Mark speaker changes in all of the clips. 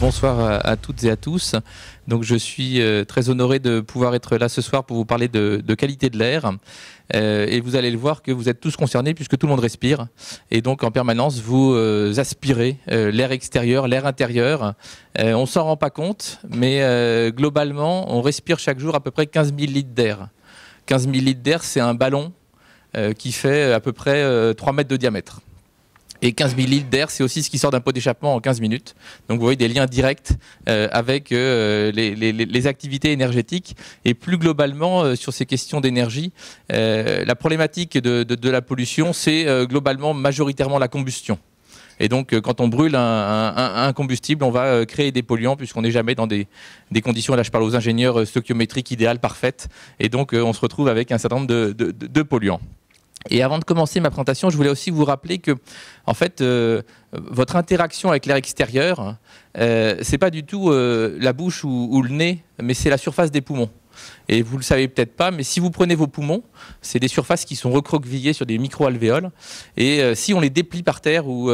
Speaker 1: bonsoir à toutes et à tous. Donc je suis très honoré de pouvoir être là ce soir pour vous parler de qualité de l'air. Et vous allez le voir que vous êtes tous concernés puisque tout le monde respire. Et donc en permanence, vous aspirez l'air extérieur, l'air intérieur. On ne s'en rend pas compte, mais globalement, on respire chaque jour à peu près 15 000 litres d'air. 15 000 litres d'air, c'est un ballon qui fait à peu près 3 mètres de diamètre. Et 15 000 litres d'air, c'est aussi ce qui sort d'un pot d'échappement en 15 minutes. Donc vous voyez des liens directs avec les activités énergétiques. Et plus globalement, sur ces questions d'énergie, la problématique de la pollution, c'est globalement majoritairement la combustion. Et donc, quand on brûle un combustible, on va créer des polluants puisqu'on n'est jamais dans des conditions, là je parle aux ingénieurs, stoichiométriques idéales, parfaites. Et donc, on se retrouve avec un certain nombre de polluants. Et avant de commencer ma présentation, je voulais aussi vous rappeler que, en fait, votre interaction avec l'air extérieur, c'est pas du tout la bouche ou le nez, mais c'est la surface des poumons. Et vous le savez peut-être pas, mais si vous prenez vos poumons, c'est des surfaces qui sont recroquevillées sur des micro-alvéoles. Et si on les déplie par terre ou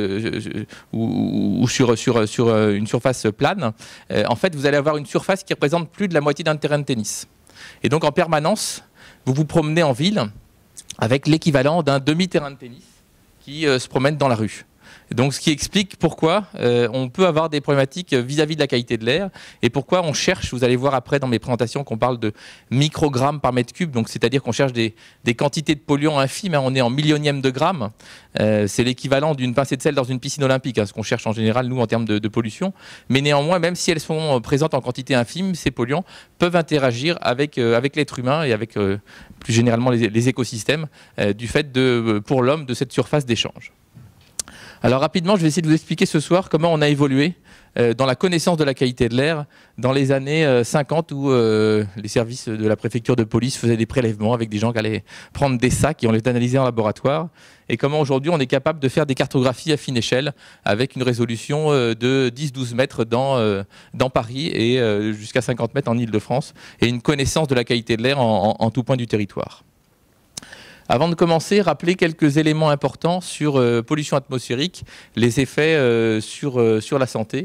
Speaker 1: sur une surface plane, en fait, vous allez avoir une surface qui représente plus de la moitié d'un terrain de tennis. Et donc, en permanence, vous vous promenez en ville avec l'équivalent d'un demi-terrain de tennis qui se promène dans la rue. Donc, ce qui explique pourquoi on peut avoir des problématiques vis-à-vis de la qualité de l'air et pourquoi on cherche, vous allez voir après dans mes présentations qu'on parle de microgrammes par mètre cube, donc c'est-à-dire qu'on cherche des quantités de polluants infimes, hein, on est en millionième de grammes, c'est l'équivalent d'une pincée de sel dans une piscine olympique, hein, ce qu'on cherche en général nous en termes de pollution, mais néanmoins, même si elles sont présentes en quantité infime, ces polluants peuvent interagir avec l'être humain et avec plus généralement les écosystèmes du fait pour l'homme de cette surface d'échange. Alors rapidement, je vais essayer de vous expliquer ce soir comment on a évolué dans la connaissance de la qualité de l'air dans les années 50 où les services de la préfecture de police faisaient des prélèvements avec des gens qui allaient prendre des sacs et on les analysait en laboratoire. Et comment aujourd'hui on est capable de faire des cartographies à fine échelle avec une résolution de 10-12 mètres dans Paris et jusqu'à 50 mètres en Île-de-France et une connaissance de la qualité de l'air en tout point du territoire. Avant de commencer, rappeler quelques éléments importants sur pollution atmosphérique, les effets sur la santé,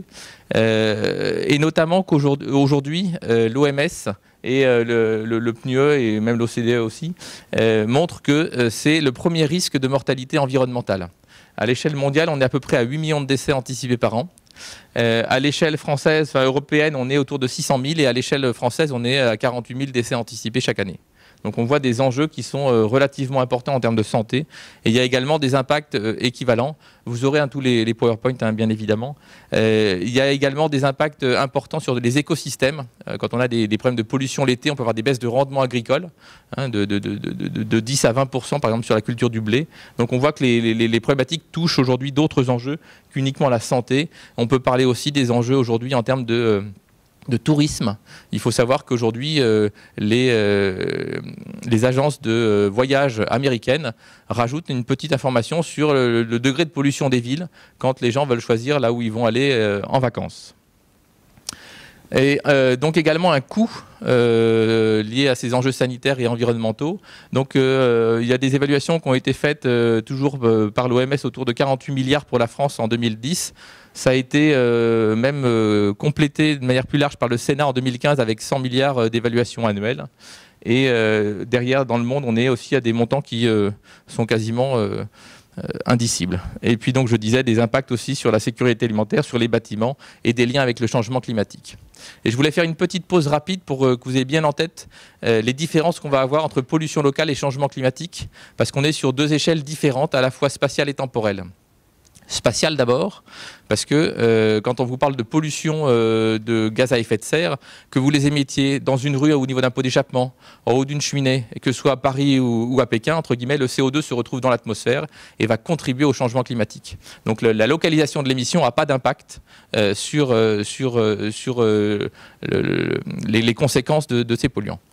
Speaker 1: et notamment qu'aujourd'hui, l'OMS et le PNUE et même l'OCDE aussi montrent que c'est le premier risque de mortalité environnementale. À l'échelle mondiale, on est à peu près à 8 millions de décès anticipés par an. À l'échelle française, européenne, on est autour de 600 000 et à l'échelle française, on est à 48 000 décès anticipés chaque année. Donc on voit des enjeux qui sont relativement importants en termes de santé. Et il y a également des impacts équivalents. Vous aurez tous les PowerPoint, hein, bien évidemment. Il y a également des impacts importants sur les écosystèmes. Quand on a des problèmes de pollution l'été, on peut avoir des baisses de rendement agricole, hein, de 10 à 20% par exemple sur la culture du blé. Donc on voit que les problématiques touchent aujourd'hui d'autres enjeux qu'uniquement la santé. On peut parler aussi des enjeux aujourd'hui en termes de tourisme. Il faut savoir qu'aujourd'hui, les agences de voyage américaines rajoutent une petite information sur le degré de pollution des villes quand les gens veulent choisir là où ils vont aller en vacances. Et donc également un coût lié à ces enjeux sanitaires et environnementaux. Donc il y a des évaluations qui ont été faites toujours par l'OMS autour de 48 milliards pour la France en 2010. Ça a été même complété de manière plus large par le Sénat en 2015 avec 100 milliards d'évaluations annuelles. Et derrière, dans le monde, on est aussi à des montants qui sont quasiment indicibles. Et puis donc, je disais, des impacts aussi sur la sécurité alimentaire, sur les bâtiments et des liens avec le changement climatique. Et je voulais faire une petite pause rapide pour que vous ayez bien en tête les différences qu'on va avoir entre pollution locale et changement climatique, parce qu'on est sur deux échelles différentes, à la fois spatiale et temporelle. Spatiale d'abord, parce que quand on vous parle de pollution de gaz à effet de serre, que vous les émettiez dans une rue au niveau d'un pot d'échappement, en haut d'une cheminée, et que ce soit à Paris ou à Pékin, entre guillemets, le CO2 se retrouve dans l'atmosphère et va contribuer au changement climatique. Donc la localisation de l'émission n'a pas d'impact sur les conséquences de ces polluants.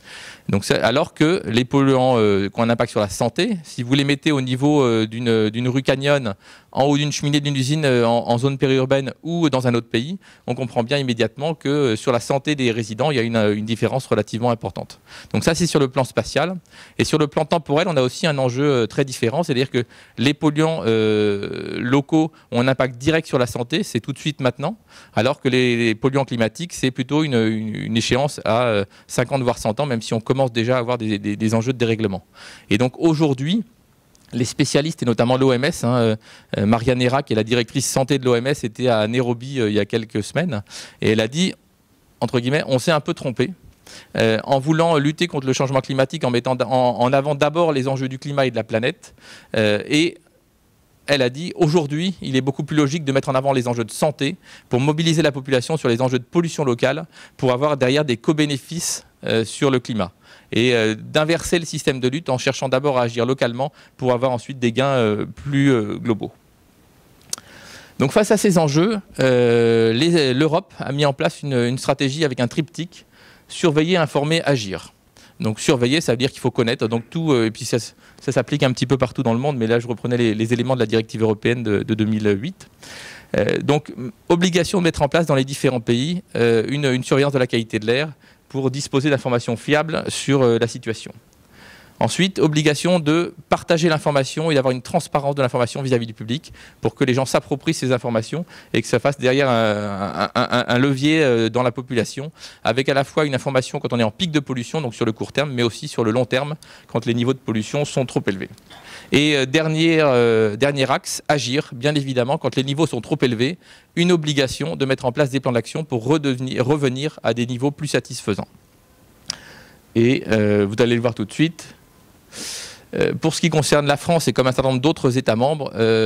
Speaker 1: Donc, alors que les polluants qui ont un impact sur la santé, si vous les mettez au niveau d'une rue Canyon, en haut d'une cheminée d'une usine en zone périurbaine ou dans un autre pays, on comprend bien immédiatement que sur la santé des résidents, il y a une différence relativement importante. Donc ça, c'est sur le plan spatial. Et sur le plan temporel, on a aussi un enjeu très différent, c'est-à-dire que les polluants locaux ont un impact direct sur la santé, c'est tout de suite maintenant, alors que les polluants climatiques, c'est plutôt une échéance à 50 voire 100 ans, même si on commence déjà à avoir des enjeux de dérèglement. Et donc aujourd'hui, les spécialistes, et notamment l'OMS, Marianne Hera, qui est la directrice santé de l'OMS, était à Nairobi il y a quelques semaines, et elle a dit, entre guillemets, on s'est un peu trompé. En voulant lutter contre le changement climatique, en mettant en avant d'abord les enjeux du climat et de la planète. Et elle a dit, aujourd'hui, il est beaucoup plus logique de mettre en avant les enjeux de santé pour mobiliser la population sur les enjeux de pollution locale, pour avoir derrière des co-bénéfices sur le climat. Et d'inverser le système de lutte en cherchant d'abord à agir localement pour avoir ensuite des gains plus globaux. Donc face à ces enjeux, l'Europe a mis en place une stratégie avec un triptyque: surveiller, informer, agir. Donc surveiller, ça veut dire qu'il faut connaître donc tout, et puis ça s'applique un petit peu partout dans le monde, mais là je reprenais les éléments de la directive européenne de 2008. Donc obligation de mettre en place dans les différents pays une surveillance de la qualité de l'air pour disposer d'informations fiables sur la situation. Ensuite, obligation de partager l'information et d'avoir une transparence de l'information vis-à-vis du public pour que les gens s'approprient ces informations et que ça fasse derrière un levier dans la population, avec à la fois une information quand on est en pic de pollution, donc sur le court terme, mais aussi sur le long terme, quand les niveaux de pollution sont trop élevés. Et dernier axe, agir, bien évidemment, quand les niveaux sont trop élevés, une obligation de mettre en place des plans d'action pour revenir à des niveaux plus satisfaisants. Et vous allez le voir tout de suite. Pour ce qui concerne la France et comme un certain nombre d'autres États membres,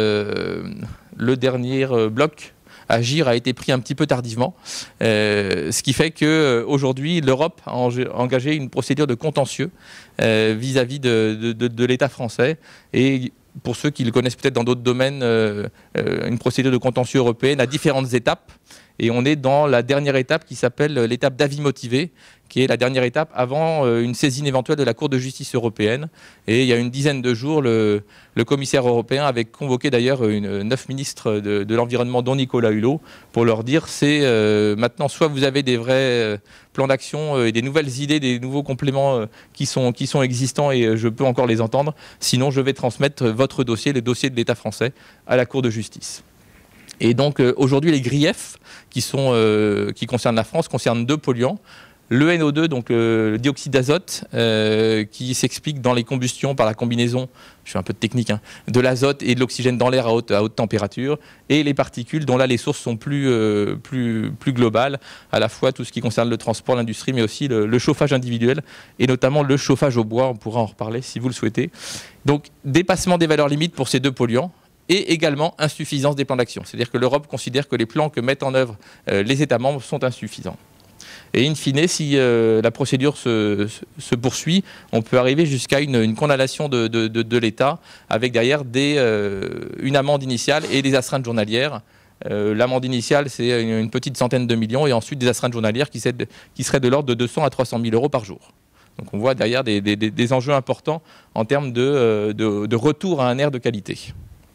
Speaker 1: le dernier bloc, agir, a été pris un petit peu tardivement, ce qui fait qu'aujourd'hui l'Europe a engagé une procédure de contentieux vis-à-vis de l'État français. Et pour ceux qui le connaissent peut-être dans d'autres domaines, une procédure de contentieux européenne à différentes étapes. Et on est dans la dernière étape qui s'appelle l'étape d'avis motivé, qui est la dernière étape avant une saisine éventuelle de la Cour de justice européenne. Et il y a une dizaine de jours, le commissaire européen avait convoqué d'ailleurs 9 ministres de l'environnement, dont Nicolas Hulot, pour leur dire c'est maintenant soit vous avez des vrais plans d'action et des nouvelles idées, des nouveaux compléments qui sont existants et je peux encore les entendre, sinon je vais transmettre votre dossier, le dossier de l'État français, à la Cour de justice. Et donc aujourd'hui, les griefs qui concernent la France concernent 2 polluants. Le NO2, donc le dioxyde d'azote, qui s'explique dans les combustions par la combinaison, je suis un peu de technique, de l'azote et de l'oxygène dans l'air à haute température, et les particules dont là les sources sont plus globales, à la fois tout ce qui concerne le transport, l'industrie, mais aussi le chauffage individuel, et notamment le chauffage au bois, on pourra en reparler si vous le souhaitez. Donc dépassement des valeurs limites pour ces 2 polluants, et également insuffisance des plans d'action. C'est-à-dire que l'Europe considère que les plans que mettent en œuvre les États membres sont insuffisants. Et in fine, si la procédure se poursuit, on peut arriver jusqu'à une condamnation de l'État, avec derrière une amende initiale et des astreintes journalières. L'amende initiale, c'est une petite centaine de millions, et ensuite des astreintes journalières qui seraient de l'ordre de 200 à 300 000 euros par jour. Donc on voit derrière des enjeux importants en termes de retour à un air de qualité.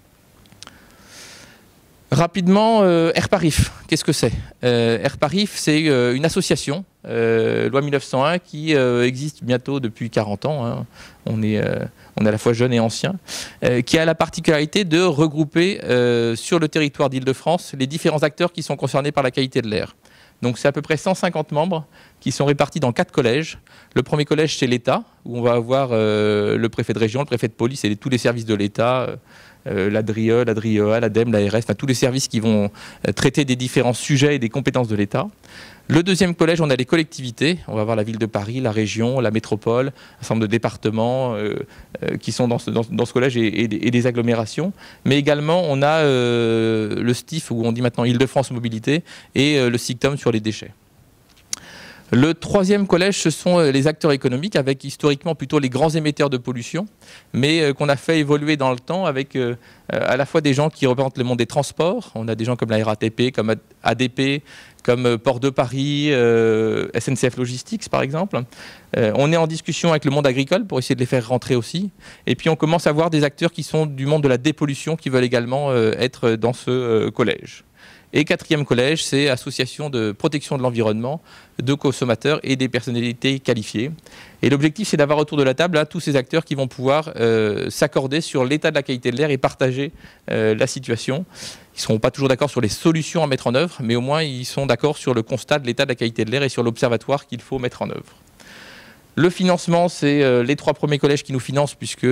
Speaker 1: Rapidement, Airparif, qu'est-ce que c'est? Airparif, c'est une association, loi 1901, qui existe bientôt depuis 40 ans. On est à la fois jeune et ancien, qui a la particularité de regrouper sur le territoire d'Île-de-France les différents acteurs qui sont concernés par la qualité de l'air. Donc c'est à peu près 150 membres qui sont répartis dans 4 collèges. Le premier collège, c'est l'État, où on va avoir le préfet de région, le préfet de police et tous les services de l'État, l'ADRIE, l'ADRIEA, l'ADEME, l'ARS, enfin tous les services qui vont traiter des différents sujets et des compétences de l'État. Le deuxième collège, on a les collectivités. On va voir la ville de Paris, la région, la métropole, un certain nombre de départements qui sont dans ce collège et des agglomérations. Mais également, on a le STIF, où on dit maintenant Île-de-France Mobilité, et le SICTOM sur les déchets. Le troisième collège, ce sont les acteurs économiques, avec historiquement plutôt les grands émetteurs de pollution, mais qu'on a fait évoluer dans le temps avec à la fois des gens qui représentent le monde des transports. On a des gens comme la RATP, comme ADP, comme Port de Paris, SNCF Logistics par exemple. On est en discussion avec le monde agricole pour essayer de les faire rentrer aussi. Et puis on commence à voir des acteurs qui sont du monde de la dépollution qui veulent également être dans ce collège. Et quatrième collège, c'est association de protection de l'environnement, de consommateurs et des personnalités qualifiées. Et l'objectif, c'est d'avoir autour de la table tous ces acteurs qui vont pouvoir s'accorder sur l'état de la qualité de l'air et partager la situation. Ils ne seront pas toujours d'accord sur les solutions à mettre en œuvre, mais au moins ils sont d'accord sur le constat de l'état de la qualité de l'air et sur l'observatoire qu'il faut mettre en œuvre. Le financement, c'est les 3 premiers collèges qui nous financent puisque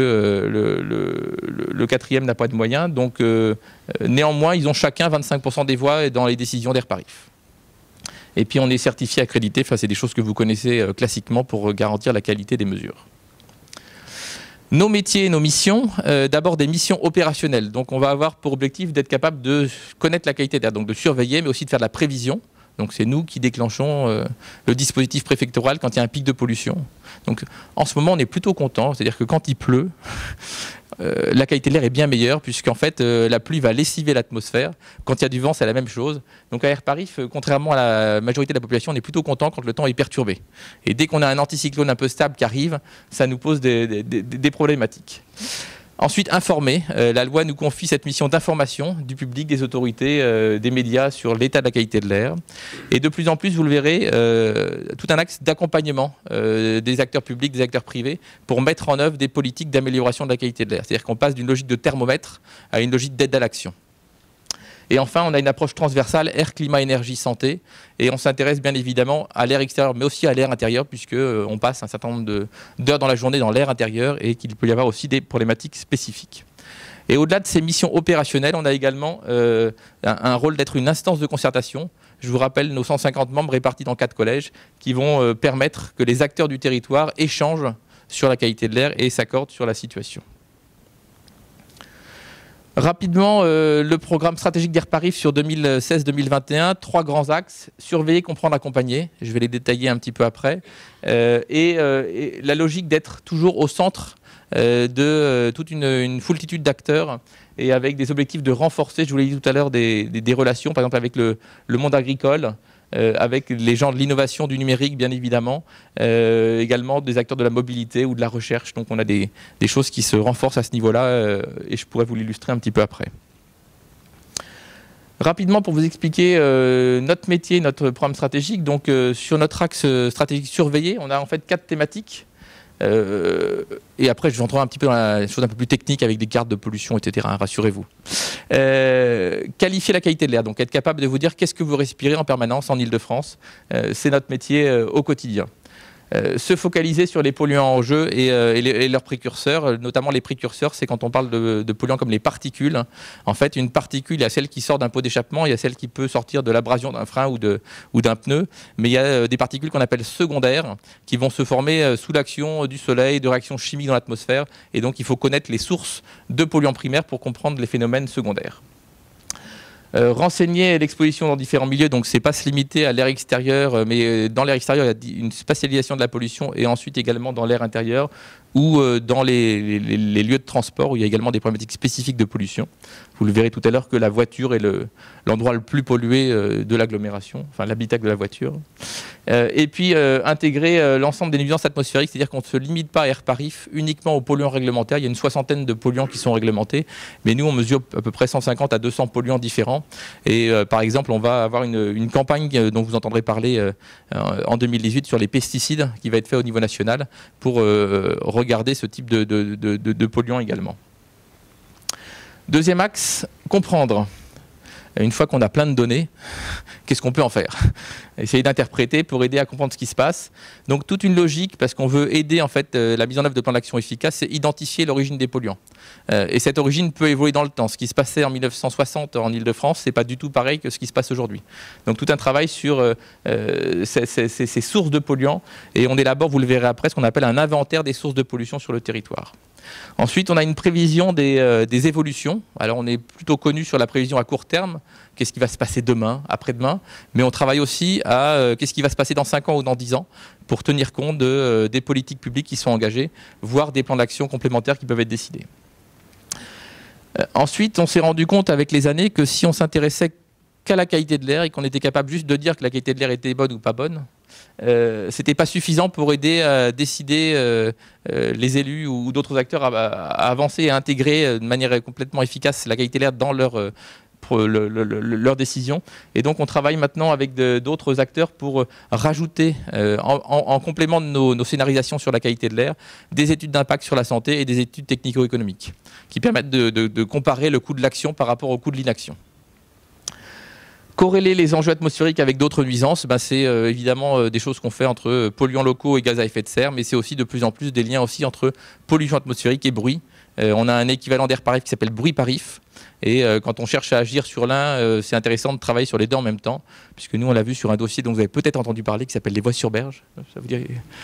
Speaker 1: le quatrième n'a pas de moyens. Donc néanmoins, ils ont chacun 25% des voix dans les décisions d'Airparif. Et puis on est certifié, accrédité, enfin, c'est des choses que vous connaissez classiquement pour garantir la qualité des mesures. Nos métiers et nos missions, d'abord des missions opérationnelles. Donc on va avoir pour objectif d'être capable de connaître la qualité d'air, donc de surveiller, mais aussi de faire de la prévision. Donc c'est nous qui déclenchons le dispositif préfectoral quand il y a un pic de pollution. Donc en ce moment on est plutôt content, c'est-à-dire que quand il pleut, la qualité de l'air est bien meilleure puisqu'en fait la pluie va lessiver l'atmosphère. Quand il y a du vent, c'est la même chose. Donc à Airparif, contrairement à la majorité de la population, on est plutôt content quand le temps est perturbé. Et dès qu'on a un anticyclone un peu stable qui arrive, ça nous pose des problématiques. Ensuite, informer. La loi nous confie cette mission d'information du public, des autorités, des médias sur l'état de la qualité de l'air. Et de plus en plus, vous le verrez, tout un axe d'accompagnement des acteurs publics, des acteurs privés, pour mettre en œuvre des politiques d'amélioration de la qualité de l'air. C'est-à-dire qu'on passe d'une logique de thermomètre à une logique d'aide à l'action. Et enfin, on a une approche transversale, air, climat, énergie, santé. Et on s'intéresse bien évidemment à l'air extérieur, mais aussi à l'air intérieur, puisqu'on passe un certain nombre d'heures dans la journée dans l'air intérieur et qu'il peut y avoir aussi des problématiques spécifiques. Et au-delà de ces missions opérationnelles, on a également un rôle d'être une instance de concertation. Je vous rappelle nos 150 membres répartis dans 4 collèges qui vont permettre que les acteurs du territoire échangent sur la qualité de l'air et s'accordent sur la situation. Rapidement, le programme stratégique d'Airparif sur 2016-2021, 3 grands axes, surveiller, comprendre, accompagner, je vais les détailler un petit peu après, et la logique d'être toujours au centre de toute une foultitude d'acteurs et avec des objectifs de renforcer, je vous l'ai dit tout à l'heure, des relations, par exemple avec le monde agricole, avec les gens de l'innovation du numérique, bien évidemment, également des acteurs de la mobilité ou de la recherche. Donc on a des choses qui se renforcent à ce niveau-là et je pourrais vous l'illustrer un petit peu après. Rapidement, pour vous expliquer notre métier, notre programme stratégique, donc sur notre axe stratégique surveillé, on a en fait 4 thématiques. Et après, je rentrerai un petit peu dans la chose un peu plus technique avec des cartes de pollution, etc. Rassurez-vous. Qualifier la qualité de l'air, donc être capable de vous dire qu'est-ce que vous respirez en permanence en Ile-de-France. C'est notre métier au quotidien. Se focaliser sur les polluants en jeu et leurs précurseurs, notamment les précurseurs, c'est quand on parle de polluants comme les particules. En fait, une particule, il y a celle qui sort d'un pot d'échappement, il y a celle qui peut sortir de l'abrasion d'un frein ou d'un pneu, mais il y a des particules qu'on appelle secondaires qui vont se former sous l'action du soleil, de réactions chimiques dans l'atmosphère, et donc il faut connaître les sources de polluants primaires pour comprendre les phénomènes secondaires. Renseigner l'exposition dans différents milieux, donc c'est pas se limiter à l'air extérieur, mais dans l'air extérieur il y a une spatialisation de la pollution et ensuite également dans l'air intérieur ou dans les lieux de transport où il y a également des problématiques spécifiques de pollution. Vous le verrez tout à l'heure que la voiture est l'endroit le plus pollué de l'agglomération, enfin l'habitacle de la voiture. Et puis intégrer l'ensemble des nuisances atmosphériques, c'est-à-dire qu'on ne se limite pas à Airparif uniquement aux polluants réglementaires. Il y a une 60aine de polluants qui sont réglementés, mais nous on mesure à peu près 150 à 200 polluants différents. Et par exemple, on va avoir une campagne dont vous entendrez parler en 2018 sur les pesticides qui va être fait au niveau national pour regarder ce type de polluants également. Deuxième axe, comprendre. Une fois qu'on a plein de données, qu'est-ce qu'on peut en faire? Essayer d'interpréter pour aider à comprendre ce qui se passe. Donc toute une logique, parce qu'on veut aider en fait la mise en œuvre de plans d'action efficaces, c'est identifier l'origine des polluants. Et cette origine peut évoluer dans le temps. Ce qui se passait en 1960 en Ile-de-France, c'est pas du tout pareil que ce qui se passe aujourd'hui. Donc tout un travail sur ces sources de polluants, et on élabore, vous le verrez après, ce qu'on appelle un inventaire des sources de pollution sur le territoire. Ensuite, on a une prévision des évolutions. Alors, on est plutôt connu sur la prévision à court terme, qu'est-ce qui va se passer demain, après-demain, mais on travaille aussi à qu'est-ce qui va se passer dans 5 ans ou dans 10 ans pour tenir compte des politiques publiques qui sont engagées, voire des plans d'action complémentaires qui peuvent être décidés. Ensuite, on s'est rendu compte avec les années que si on s'intéressait qu'à la qualité de l'air et qu'on était capable juste de dire que la qualité de l'air était bonne ou pas bonne, c'était pas suffisant pour aider à décider les élus ou d'autres acteurs à avancer et à intégrer de manière complètement efficace la qualité de l'air dans leurs décisions. Et donc on travaille maintenant avec d'autres acteurs pour rajouter, en complément de nos scénarisations sur la qualité de l'air, des études d'impact sur la santé et des études technico-économiques qui permettent de comparer le coût de l'action par rapport au coût de l'inaction. Corréler les enjeux atmosphériques avec d'autres nuisances, c'est évidemment des choses qu'on fait entre polluants locaux et gaz à effet de serre, mais c'est aussi de plus en plus des liens aussi entre pollution atmosphérique et bruit. On a un équivalent d'air par qui s'appelle bruit par IF. Et quand on cherche à agir sur l'un, c'est intéressant de travailler sur les deux en même temps, puisque nous on l'a vu sur un dossier dont vous avez peut-être entendu parler qui s'appelle les voies sur berge. Ça vous dit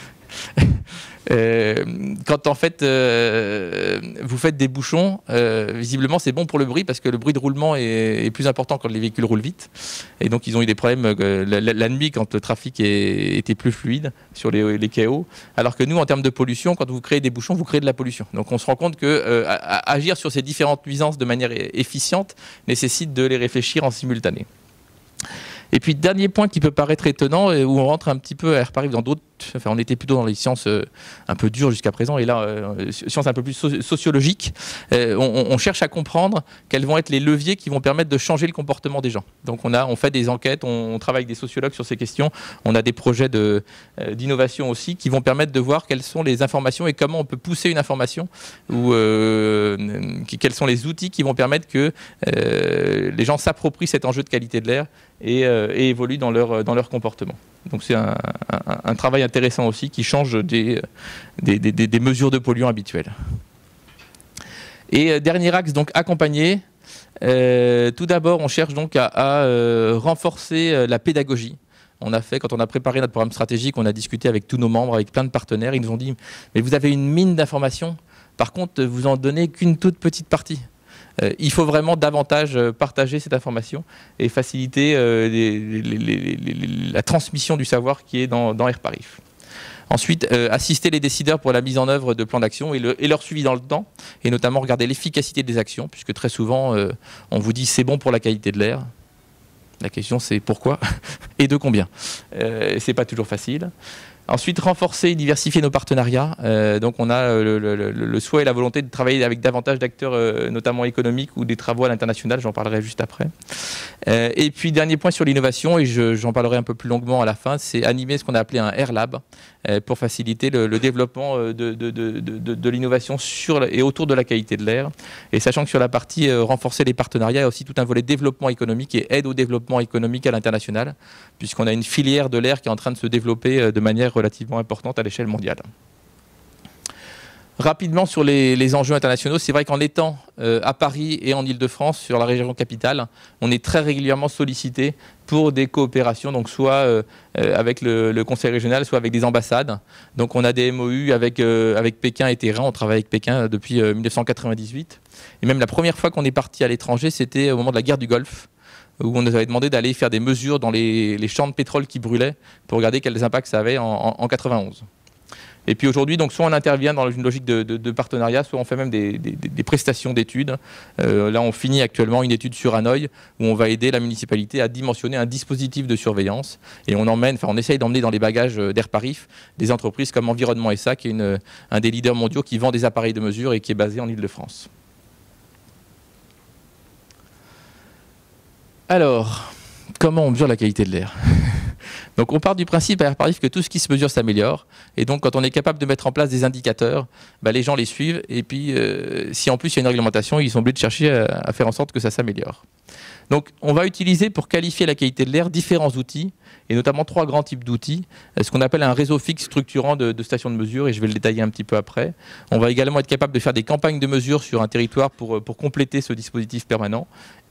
Speaker 1: quand en fait vous faites des bouchons, visiblement c'est bon pour le bruit parce que le bruit de roulement est plus important quand les véhicules roulent vite. Et donc ils ont eu des problèmes la nuit quand le trafic était plus fluide sur les quais hauts. Alors que nous, en termes de pollution, quand vous créez des bouchons, vous créez de la pollution. Donc on se rend compte que agir sur ces différentes nuisances de manière efficiente nécessite de les réfléchir en simultané. Et puis, dernier point qui peut paraître étonnant, où on rentre un petit peu à Air Paris dans d'autres... Enfin, on était plutôt dans les sciences un peu dures jusqu'à présent, et là, sciences un peu plus sociologiques. On cherche à comprendre quels vont être les leviers qui vont permettre de changer le comportement des gens. Donc, on fait des enquêtes, on travaille avec des sociologues sur ces questions. On a des projets d'innovation aussi qui vont permettre de voir quelles sont les informations et comment on peut pousser une information, ou quels sont les outils qui vont permettre que les gens s'approprient cet enjeu de qualité de l'air et évoluent dans leur comportement. Donc c'est un travail intéressant aussi qui change des mesures de polluants habituelles. Et dernier axe, donc accompagner. Tout d'abord, on cherche donc à renforcer la pédagogie. Quand on a préparé notre programme stratégique, on a discuté avec tous nos membres, avec plein de partenaires. Ils nous ont dit « Mais vous avez une mine d'informations, par contre, vous en donnez qu'une toute petite partie. » Il faut vraiment davantage partager cette information et faciliter la transmission du savoir qui est dans Air Paris. Ensuite, assister les décideurs pour la mise en œuvre de plans d'action et leur suivi dans le temps, et notamment regarder l'efficacité des actions, puisque très souvent, on vous dit c'est bon pour la qualité de l'air. La question c'est pourquoi et de combien. C'est pas toujours facile. Ensuite, renforcer et diversifier nos partenariats. Donc on a le souhait et la volonté de travailler avec davantage d'acteurs, notamment économiques ou des travaux à l'international, j'en parlerai juste après. Et puis, dernier point sur l'innovation, et j'en parlerai un peu plus longuement à la fin, c'est animer ce qu'on a appelé un Air Lab pour faciliter le développement de l'innovation sur et autour de la qualité de l'air. Et sachant que sur la partie renforcer les partenariats, il y a aussi tout un volet développement économique et aide au développement économique à l'international, puisqu'on a une filière de l'air qui est en train de se développer de manière relativement importante à l'échelle mondiale. Rapidement sur les enjeux internationaux, c'est vrai qu'en étant à Paris et en Île-de-France, sur la région capitale, on est très régulièrement sollicité pour des coopérations, donc soit avec le Conseil régional, soit avec des ambassades. Donc on a des MOU avec Pékin et Téhéran, on travaille avec Pékin depuis 1998. Et même la première fois qu'on est parti à l'étranger, c'était au moment de la guerre du Golfe, où on nous avait demandé d'aller faire des mesures dans les champs de pétrole qui brûlaient pour regarder quels impacts ça avait en 91. Et puis aujourd'hui, donc soit on intervient dans une logique de partenariat, soit on fait même des prestations d'études. Là, on finit actuellement une étude sur Hanoï où on va aider la municipalité à dimensionner un dispositif de surveillance. Et on essaye d'emmener dans les bagages d'Air Paris des entreprises comme Environnement SA, qui est un des leaders mondiaux qui vend des appareils de mesure et qui est basé en Île-de-France. Alors, comment on mesure la qualité de l'air ? Donc on part du principe à Air Paris que tout ce qui se mesure s'améliore. Et donc quand on est capable de mettre en place des indicateurs, les gens les suivent. Et puis si en plus il y a une réglementation, ils sont obligés de chercher à faire en sorte que ça s'améliore. Donc on va utiliser pour qualifier la qualité de l'air différents outils, et notamment 3 grands types d'outils. Ce qu'on appelle un réseau fixe structurant de stations de mesure, et je vais le détailler un petit peu après. On va également être capable de faire des campagnes de mesure sur un territoire pour compléter ce dispositif permanent.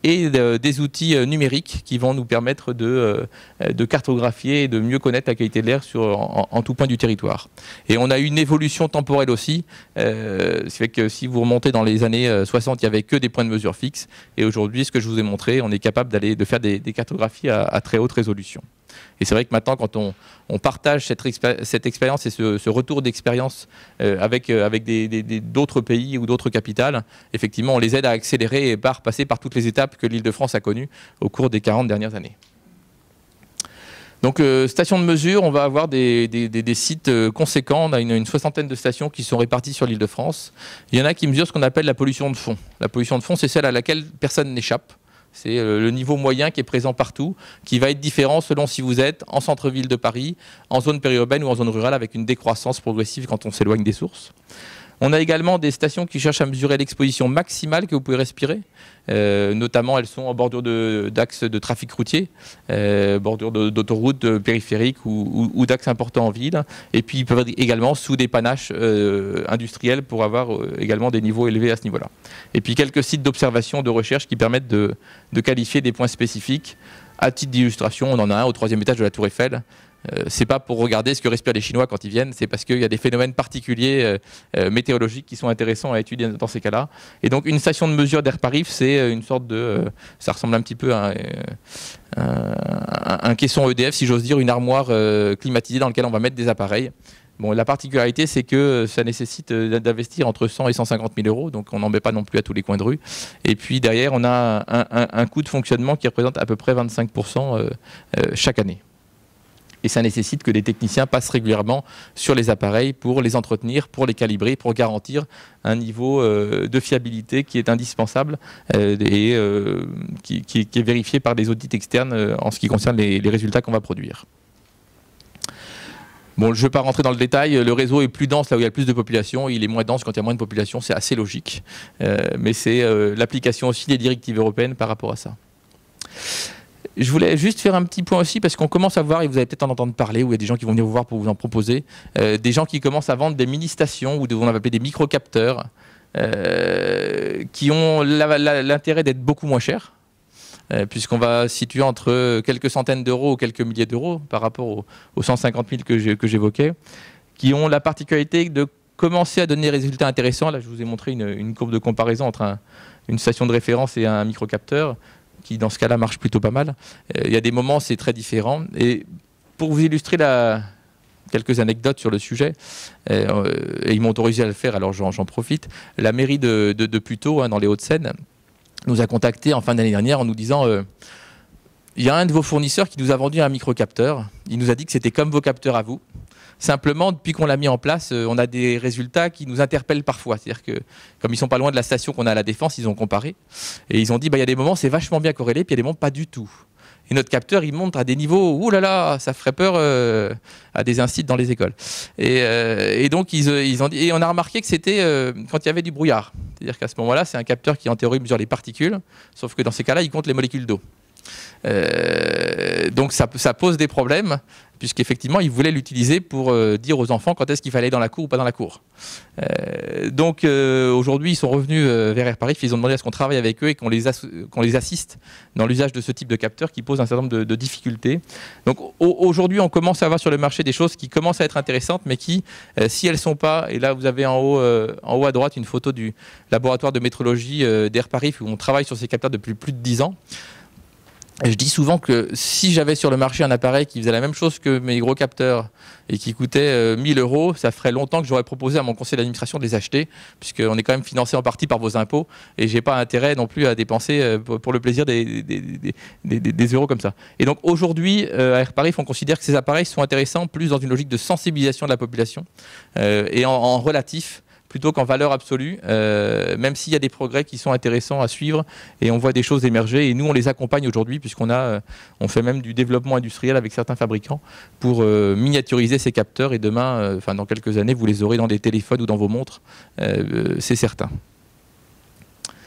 Speaker 1: et des outils numériques qui vont nous permettre de cartographier et de mieux connaître la qualité de l'air en tout point du territoire. Et on a une évolution temporelle aussi, ce qui fait que si vous remontez dans les années 60, il n'y avait que des points de mesure fixes, et aujourd'hui, ce que je vous ai montré, on est capable de faire des cartographies à très haute résolution. Et c'est vrai que maintenant, quand on partage cette expérience et ce retour d'expérience avec d'autres pays ou d'autres capitales, effectivement, on les aide à accélérer et passer par toutes les étapes que l'Île-de-France a connues au cours des 40 dernières années. Donc, stations de mesure, on va avoir des sites conséquents. On a une soixantaine de stations qui sont réparties sur l'Île-de-France. Il y en a qui mesurent ce qu'on appelle la pollution de fond. La pollution de fond, c'est celle à laquelle personne n'échappe. C'est le niveau moyen qui est présent partout, qui va être différent selon si vous êtes en centre-ville de Paris, en zone périurbaine ou en zone rurale, avec une décroissance progressive quand on s'éloigne des sources. On a également des stations qui cherchent à mesurer l'exposition maximale que vous pouvez respirer. Notamment, elles sont en bordure d'axes de trafic routier, bordure d'autoroutes périphériques ou d'axes importants en ville. Et puis, ils peuvent être également sous des panaches industriels pour avoir également des niveaux élevés à ce niveau-là. Et puis, quelques sites d'observation, de recherche qui permettent de qualifier des points spécifiques. À titre d'illustration, on en a un au 3e étage de la Tour Eiffel. C'est pas pour regarder ce que respirent les Chinois quand ils viennent, c'est parce qu'il y a des phénomènes particuliers météorologiques qui sont intéressants à étudier dans ces cas-là. Et donc une station de mesure d'air par rive, c'est une sorte ça ressemble un petit peu à un caisson EDF, si j'ose dire, une armoire climatisée dans laquelle on va mettre des appareils. Bon, la particularité, c'est que ça nécessite d'investir entre 100 et 150 000 euros, donc on n'en met pas non plus à tous les coins de rue. Et puis derrière, on a un coût de fonctionnement qui représente à peu près 25% chaque année. Et ça nécessite que des techniciens passent régulièrement sur les appareils pour les entretenir, pour les calibrer, pour garantir un niveau de fiabilité qui est indispensable et qui est vérifié par des audits externes en ce qui concerne les résultats qu'on va produire. Bon, je ne vais pas rentrer dans le détail, le réseau est plus dense là où il y a le plus de population, il est moins dense quand il y a moins de population, c'est assez logique. Mais c'est l'application aussi des directives européennes par rapport à ça. Je voulais juste faire un petit point aussi, parce qu'on commence à voir, et vous allez peut-être en entendre parler, ou il y a des gens qui vont venir vous voir pour vous en proposer, des gens qui commencent à vendre des mini-stations, ou on va appeler des micro-capteurs, qui ont l'intérêt d'être beaucoup moins chers, puisqu'on va se situer entre quelques centaines d'euros ou quelques milliers d'euros par rapport aux 150 000 que j'évoquais, qui ont la particularité de commencer à donner des résultats intéressants. Là, je vous ai montré une courbe de comparaison entre une station de référence et un micro-capteur, qui dans ce cas-là marche plutôt pas mal. Il y a des moments, c'est très différent. Et pour vous illustrer quelques anecdotes sur le sujet, et ils m'ont autorisé à le faire, alors j'en profite, la mairie de Puteaux, dans les Hauts-de-Seine, nous a contactés en fin d'année dernière en nous disant il y a un de vos fournisseurs qui nous a vendu un micro-capteur, il nous a dit que c'était comme vos capteurs à vous. Simplement, depuis qu'on l'a mis en place, on a des résultats qui nous interpellent parfois. C'est-à-dire que, comme ils ne sont pas loin de la station qu'on a à la Défense, ils ont comparé. Et ils ont dit, il y a des moments, c'est vachement bien corrélé, puis il y a des moments, pas du tout. Et notre capteur, il monte à des niveaux, ouh là là, ça ferait peur à des incites dans les écoles. Et donc, ils ont dit, et on a remarqué que c'était quand il y avait du brouillard. C'est-à-dire qu'à ce moment-là, c'est un capteur qui, en théorie, mesure les particules, sauf que dans ces cas-là, il compte les molécules d'eau. Donc ça pose des problèmes, puisqu'effectivement ils voulaient l'utiliser pour dire aux enfants quand est-ce qu'il fallait aller dans la cour ou pas dans la cour. Donc aujourd'hui ils sont revenus vers Airparif, ils ont demandé à ce qu'on travaille avec eux et qu'on les assiste dans l'usage de ce type de capteur qui pose un certain nombre de difficultés. Donc aujourd'hui on commence à avoir sur le marché des choses qui commencent à être intéressantes, mais qui, si elles ne sont pas, et là vous avez en haut à droite une photo du laboratoire de métrologie d'Airparif où on travaille sur ces capteurs depuis plus de 10 ans. Et je dis souvent que si j'avais sur le marché un appareil qui faisait la même chose que mes gros capteurs et qui coûtait 1000 euros, ça ferait longtemps que j'aurais proposé à mon conseil d'administration de les acheter, puisqu'on est quand même financé en partie par vos impôts et j'ai pas intérêt non plus à dépenser pour le plaisir des euros comme ça. Et donc aujourd'hui, à Airparif, on considère que ces appareils sont intéressants plus dans une logique de sensibilisation de la population et en relatif, plutôt qu'en valeur absolue, même s'il y a des progrès qui sont intéressants à suivre et on voit des choses émerger et nous on les accompagne aujourd'hui puisqu'on on fait même du développement industriel avec certains fabricants pour miniaturiser ces capteurs et demain, dans quelques années, vous les aurez dans des téléphones ou dans vos montres, c'est certain.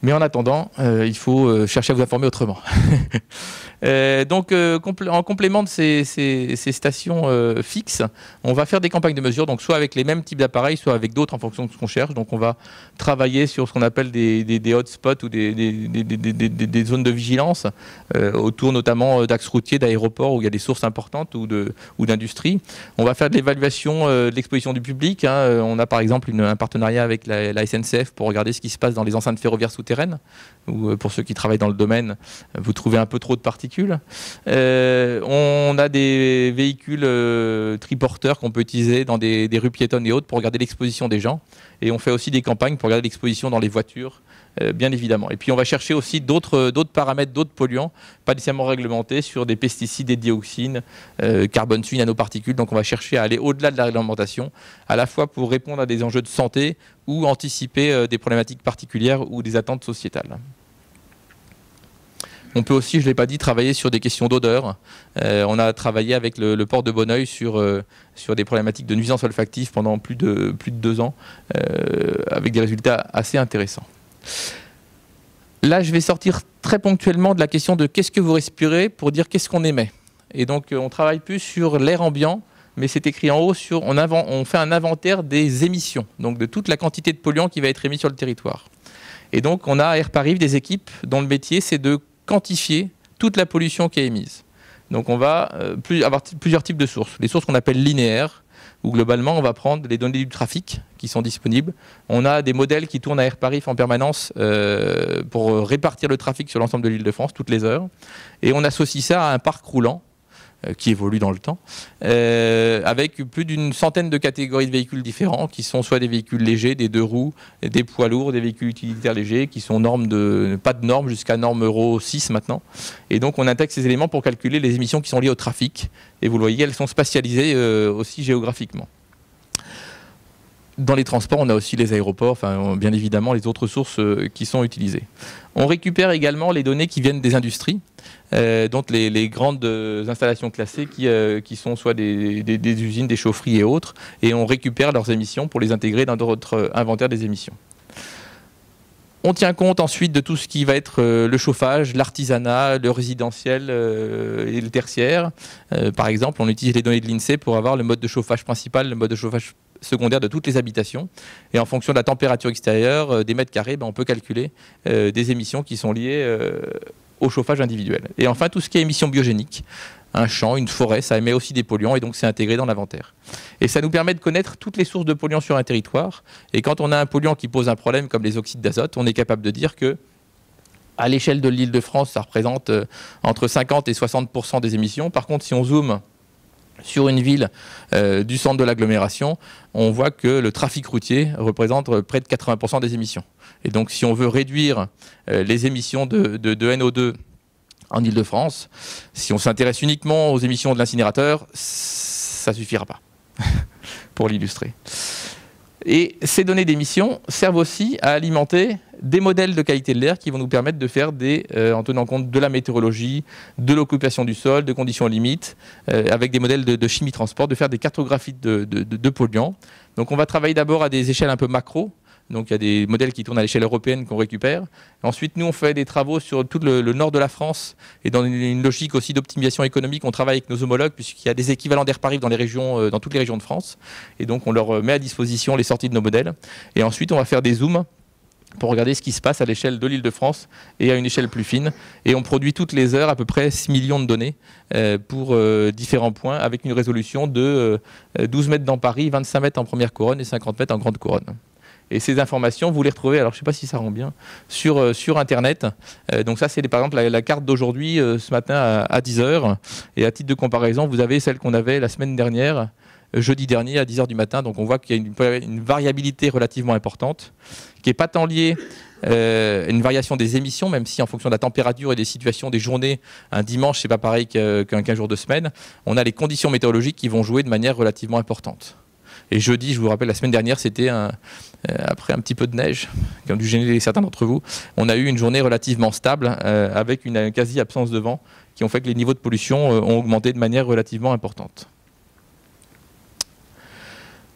Speaker 1: Mais en attendant, il faut chercher à vous informer autrement. Donc, en complément de ces stations fixes, on va faire des campagnes de mesure, donc soit avec les mêmes types d'appareils, soit avec d'autres en fonction de ce qu'on cherche. Donc, on va travailler sur ce qu'on appelle des hotspots ou des zones de vigilance, autour notamment d'axes routiers, d'aéroports où il y a des sources importantes ou d'industrie. On va faire de l'évaluation de l'exposition du public. On a par exemple un partenariat avec la SNCF pour regarder ce qui se passe dans les enceintes ferroviaires souterraines, où pour ceux qui travaillent dans le domaine, vous trouvez un peu trop de particules. On a des véhicules triporteurs qu'on peut utiliser dans des rues piétonnes et autres pour regarder l'exposition des gens. Et on fait aussi des campagnes pour regarder l'exposition dans les voitures, bien évidemment. Et puis on va chercher aussi d'autres paramètres, d'autres polluants, pas nécessairement réglementés, sur des pesticides, des dioxines, carbone suie, nanoparticules. Donc on va chercher à aller au-delà de la réglementation, à la fois pour répondre à des enjeux de santé ou anticiper des problématiques particulières ou des attentes sociétales. On peut aussi, je ne l'ai pas dit, travailler sur des questions d'odeur. On a travaillé avec le port de Bonneuil sur des problématiques de nuisances olfactives pendant plus de 2 ans, avec des résultats assez intéressants. Là, je vais sortir très ponctuellement de la question de qu'est-ce que vous respirez pour dire qu'est-ce qu'on émet. Et donc, on travaille plus sur l'air ambiant, mais c'est écrit en haut, on fait un inventaire des émissions, donc de toute la quantité de polluants qui va être émis sur le territoire. Et donc, on a à Airparis des équipes dont le métier, c'est de quantifier toute la pollution qui est émise. Donc on va avoir plusieurs types de sources. Les sources qu'on appelle linéaires, où globalement on va prendre les données du trafic qui sont disponibles. On a des modèles qui tournent à Airparis en permanence pour répartir le trafic sur l'ensemble de l'Île-de-France toutes les heures. Et on associe ça à un parc roulant qui évolue dans le temps, avec plus d'une centaine de catégories de véhicules différents, qui sont soit des véhicules légers, des 2 roues, des poids lourds, des véhicules utilitaires légers, qui sont pas de normes jusqu'à norme Euro 6 maintenant. Et donc on intègre ces éléments pour calculer les émissions qui sont liées au trafic. Et vous le voyez, elles sont spatialisées aussi géographiquement. Dans les transports, on a aussi les aéroports, enfin, bien évidemment les autres sources qui sont utilisées. On récupère également les données qui viennent des industries, donc les grandes installations classées qui sont soit des usines, des chaufferies et autres, et on récupère leurs émissions pour les intégrer dans notre inventaire des émissions. On tient compte ensuite de tout ce qui va être le chauffage, l'artisanat, le résidentiel et le tertiaire. Par exemple, on utilise les données de l'INSEE pour avoir le mode de chauffage principal, le mode de chauffage secondaire de toutes les habitations. Et en fonction de la température extérieure, des mètres carrés, on peut calculer des émissions qui sont liées au chauffage individuel. Et enfin, tout ce qui est émissions biogéniques. Un champ, une forêt, ça émet aussi des polluants et donc c'est intégré dans l'inventaire. Et ça nous permet de connaître toutes les sources de polluants sur un territoire. Et quand on a un polluant qui pose un problème comme les oxydes d'azote, on est capable de dire que à l'échelle de l'Île-de-France, ça représente entre 50 et 60% des émissions. Par contre, si on zoome sur une ville du centre de l'agglomération, on voit que le trafic routier représente près de 80% des émissions. Et donc si on veut réduire les émissions de NO2 en Île-de-France, si on s'intéresse uniquement aux émissions de l'incinérateur, ça ne suffira pas, pour l'illustrer. Et ces données d'émissions servent aussi à alimenter des modèles de qualité de l'air qui vont nous permettre de faire en tenant compte de la météorologie, de l'occupation du sol, de conditions limites, avec des modèles de chimie transport, de faire des cartographies de polluants. Donc on va travailler d'abord à des échelles un peu macro. Donc il y a des modèles qui tournent à l'échelle européenne qu'on récupère. Ensuite, nous, on fait des travaux sur tout le nord de la France et dans une logique aussi d'optimisation économique, on travaille avec nos homologues puisqu'il y a des équivalents d'Airparis dans toutes les régions de France. Et donc, on leur met à disposition les sorties de nos modèles. Et ensuite, on va faire des zooms pour regarder ce qui se passe à l'échelle de l'Île-de-France et à une échelle plus fine. Et on produit toutes les heures à peu près 6 millions de données pour différents points avec une résolution de 12 mètres dans Paris, 25 mètres en première couronne et 50 mètres en grande couronne. Et ces informations, vous les retrouvez, alors je ne sais pas si ça rend bien, sur Internet. Donc ça, c'est par exemple la carte d'aujourd'hui, ce matin à 10h. Et à titre de comparaison, vous avez celle qu'on avait la semaine dernière, jeudi dernier à 10h du matin. Donc on voit qu'il y a une variabilité relativement importante, qui n'est pas tant liée à une variation des émissions, même si en fonction de la température et des situations des journées, un dimanche, c'est pas pareil qu'un jour de semaine, on a les conditions météorologiques qui vont jouer de manière relativement importante. Et jeudi, je vous rappelle, la semaine dernière, c'était après un petit peu de neige, qui ont dû gêner certains d'entre vous. On a eu une journée relativement stable, avec une quasi-absence de vent, qui ont fait que les niveaux de pollution ont augmenté de manière relativement importante.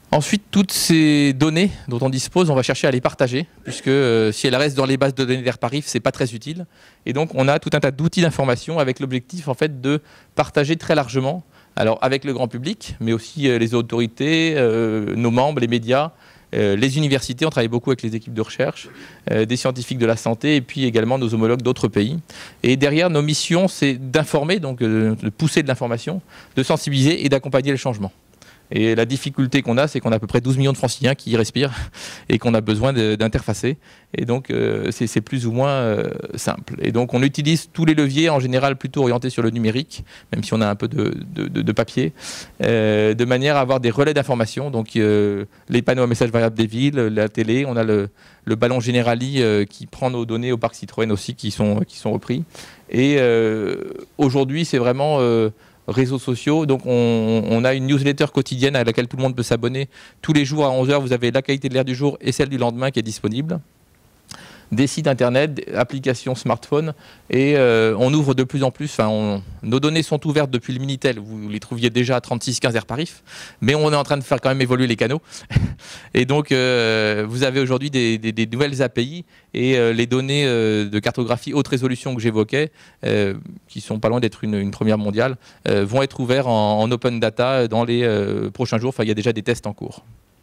Speaker 1: Ensuite, toutes ces données dont on dispose, on va chercher à les partager, puisque si elles restent dans les bases de données d'AirParif, c'est pas très utile. Et donc, on a tout un tas d'outils d'information avec l'objectif en fait de partager très largement, alors avec le grand public, mais aussi les autorités, nos membres, les médias, les universités. On travaille beaucoup avec les équipes de recherche, des scientifiques de la santé, et puis également nos homologues d'autres pays. Et derrière, nos missions, c'est d'informer, donc de pousser de l'information, de sensibiliser et d'accompagner le changement. Et la difficulté qu'on a, c'est qu'on a à peu près 12 millions de franciliens qui y respirent et qu'on a besoin d'interfacer. Et donc, c'est plus ou moins simple. Et donc, on utilise tous les leviers, en général plutôt orientés sur le numérique, même si on a un peu de papier, de manière à avoir des relais d'information. Donc, les panneaux à messages variables des villes, la télé, on a le ballon Generali qui prend nos données au parc Citroën aussi, qui sont repris. Et aujourd'hui, c'est vraiment... réseaux sociaux, donc on a une newsletter quotidienne à laquelle tout le monde peut s'abonner. Tous les jours à 11 h, vous avez la qualité de l'air du jour et celle du lendemain qui est disponible. Des sites internet, des applications smartphone, et on ouvre de plus en plus. Nos données sont ouvertes depuis le Minitel. Vous les trouviez déjà à 3615 AirParif, mais on est en train de faire quand même évoluer les canaux. Et donc, vous avez aujourd'hui des nouvelles API et les données de cartographie haute résolution que j'évoquais, qui sont pas loin d'être une première mondiale, vont être ouverts en open data dans les prochains jours. Enfin, il y a déjà des tests en cours.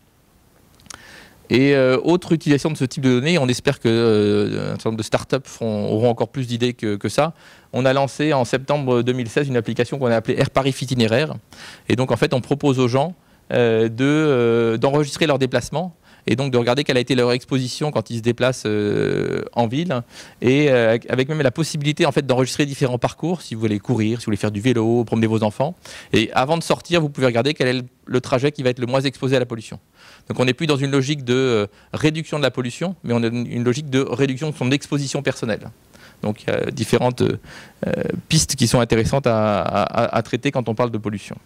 Speaker 1: Et autre utilisation de ce type de données, on espère que un certain nombre de startups auront encore plus d'idées que ça. On a lancé en septembre 2016 une application qu'on a appelée AirParif Itinéraire. Et donc en fait, on propose aux gens d'enregistrer leurs déplacements et donc de regarder quelle a été leur exposition quand ils se déplacent en ville, et avec même la possibilité en fait d'enregistrer différents parcours, si vous voulez courir, si vous voulez faire du vélo, promener vos enfants. Et avant de sortir, vous pouvez regarder quel est le trajet qui va être le moins exposé à la pollution. Donc on n'est plus dans une logique de réduction de la pollution, mais on a une logique de réduction de son exposition personnelle. Donc il y a différentes pistes qui sont intéressantes à traiter quand on parle de pollution.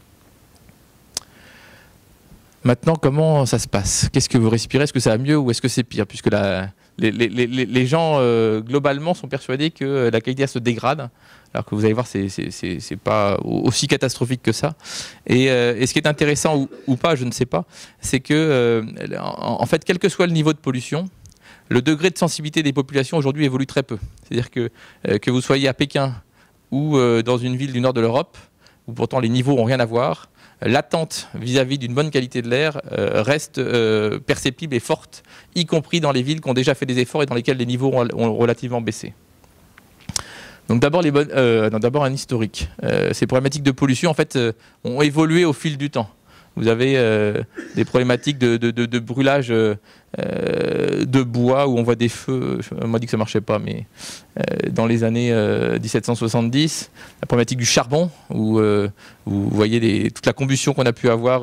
Speaker 1: Maintenant, comment ça se passe? Qu'est-ce que vous respirez? Est-ce que ça va mieux ou est-ce que c'est pire? Puisque les gens, globalement, sont persuadés que la qualité se dégrade, alors que vous allez voir, c'est pas aussi catastrophique que ça. Et ce qui est intéressant ou pas, je ne sais pas, c'est que, en fait, quel que soit le niveau de pollution, le degré de sensibilité des populations aujourd'hui évolue très peu. C'est-à-dire que vous soyez à Pékin ou dans une ville du nord de l'Europe, où pourtant les niveaux n'ont rien à voir, l'attente vis-à-vis d'une bonne qualité de l'air reste perceptible et forte, y compris dans les villes qui ont déjà fait des efforts et dans lesquelles les niveaux ont relativement baissé. Donc d'abord un historique. Ces problématiques de pollution en fait ont évolué au fil du temps. Vous avez des problématiques de brûlage de bois où on voit des feux. On m'a dit que ça ne marchait pas, mais dans les années 1770, la problématique du charbon où vous voyez toute la combustion qu'on a pu avoir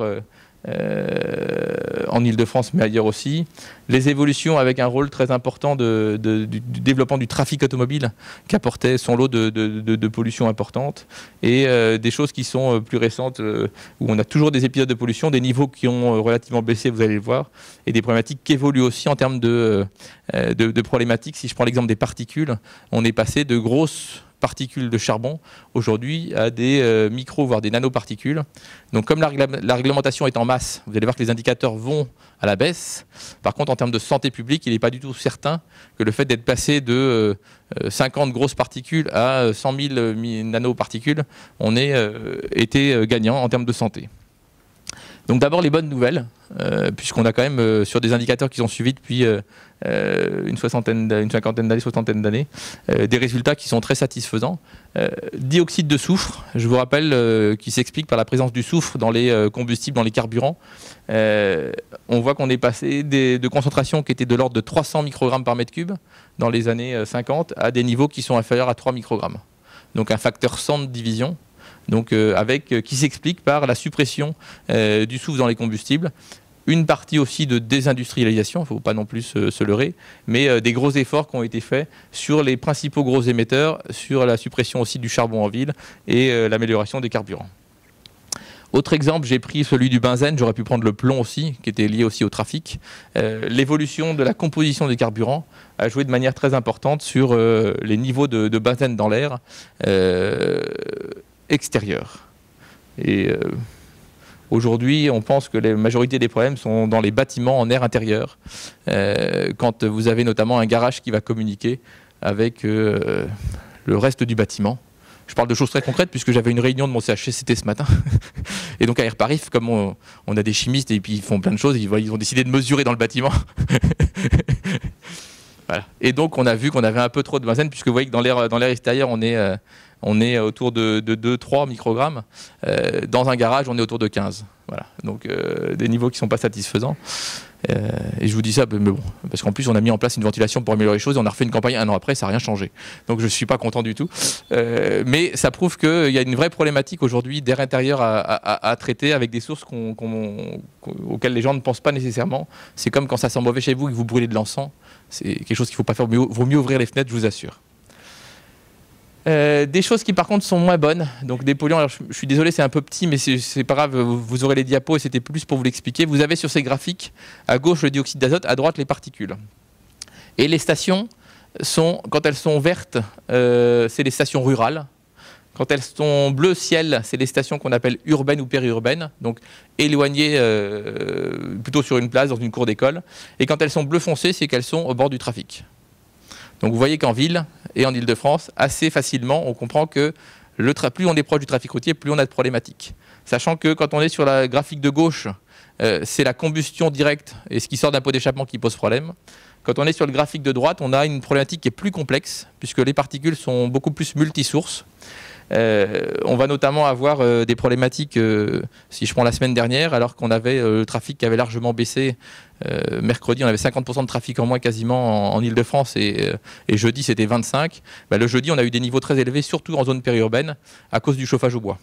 Speaker 1: en Ile-de-France, mais ailleurs aussi. Les évolutions avec un rôle très important du développement du trafic automobile qui apportait son lot de pollution importante, et des choses qui sont plus récentes où on a toujours des épisodes de pollution, des niveaux qui ont relativement baissé, vous allez le voir, et des problématiques qui évoluent aussi en termes de problématiques. Si je prends l'exemple des particules, on est passé de grosses particules de charbon aujourd'hui à des micros, voire des nanoparticules. Donc comme la réglementation est en masse, vous allez voir que les indicateurs vont à la baisse. Par contre, en termes de santé publique, il n'est pas du tout certain que le fait d'être passé de 50 grosses particules à 100 000 nanoparticules, on ait été gagnant en termes de santé. Donc d'abord les bonnes nouvelles, puisqu'on a quand même sur des indicateurs qui sont suivis depuis une cinquantaine d'années, soixantaine d'années, des résultats qui sont très satisfaisants. Dioxyde de soufre, je vous rappelle, qui s'explique par la présence du soufre dans les combustibles, dans les carburants. On voit qu'on est passé de concentrations qui étaient de l'ordre de 300 microgrammes par mètre cube dans les années 50 à des niveaux qui sont inférieurs à 3 microgrammes. Donc un facteur 100 de division. Donc qui s'explique par la suppression du soufre dans les combustibles, une partie aussi de désindustrialisation, il ne faut pas non plus se leurrer, mais des gros efforts qui ont été faits sur les principaux gros émetteurs, sur la suppression aussi du charbon en ville et l'amélioration des carburants. Autre exemple, j'ai pris celui du benzène, j'aurais pu prendre le plomb aussi, qui était lié aussi au trafic. L'évolution de la composition des carburants a joué de manière très importante sur les niveaux de benzène dans l'air extérieur. Et Aujourd'hui, on pense que la majorité des problèmes sont dans les bâtiments en air intérieur, quand vous avez notamment un garage qui va communiquer avec le reste du bâtiment. Je parle de choses très concrètes puisque j'avais une réunion de mon CHSCT ce matin. Et donc à Airparif, comme on a des chimistes et puis ils font plein de choses, ils ont décidé de mesurer dans le bâtiment. Voilà. Et donc on a vu qu'on avait un peu trop de benzène, puisque vous voyez que dans l'air extérieur on est autour de 2-3 microgrammes. Dans un garage on est autour de 15. Voilà. Donc des niveaux qui ne sont pas satisfaisants. Et je vous dis ça, mais bon, parce qu'en plus on a mis en place une ventilation pour améliorer les choses, et on a refait une campagne un an après, ça n'a rien changé. Donc je ne suis pas content du tout. Mais ça prouve qu'il y a une vraie problématique aujourd'hui d'air intérieur à traiter avec des sources auxquelles les gens ne pensent pas nécessairement. C'est comme quand ça sent mauvais chez vous et que vous brûlez de l'encens. C'est quelque chose qu'il ne faut pas faire. Il vaut mieux ouvrir les fenêtres, je vous assure. Des choses qui par contre sont moins bonnes, donc des polluants, alors je suis désolé c'est un peu petit mais c'est pas grave, vous aurez les diapos et c'était plus pour vous l'expliquer. Vous avez sur ces graphiques à gauche le dioxyde d'azote, à droite les particules. Et les stations, quand elles sont vertes, c'est les stations rurales. Quand elles sont bleu ciel, c'est les stations qu'on appelle urbaines ou périurbaines, donc éloignées plutôt sur une place, dans une cour d'école. Et quand elles sont bleu foncé, c'est qu'elles sont au bord du trafic. Donc vous voyez qu'en ville et en Ile-de-France, assez facilement, on comprend que plus on est proche du trafic routier, plus on a de problématiques. Sachant que quand on est sur la graphique de gauche, c'est la combustion directe et ce qui sort d'un pot d'échappement qui pose problème. Quand on est sur le graphique de droite, on a une problématique qui est plus complexe, puisque les particules sont beaucoup plus multisources. On va notamment avoir des problématiques, si je prends la semaine dernière, alors qu'on avait le trafic qui avait largement baissé. Mercredi, on avait 50% de trafic en moins quasiment en Ile-de-France et jeudi, c'était 25%. Le jeudi, on a eu des niveaux très élevés, surtout en zone périurbaine, à cause du chauffage au bois.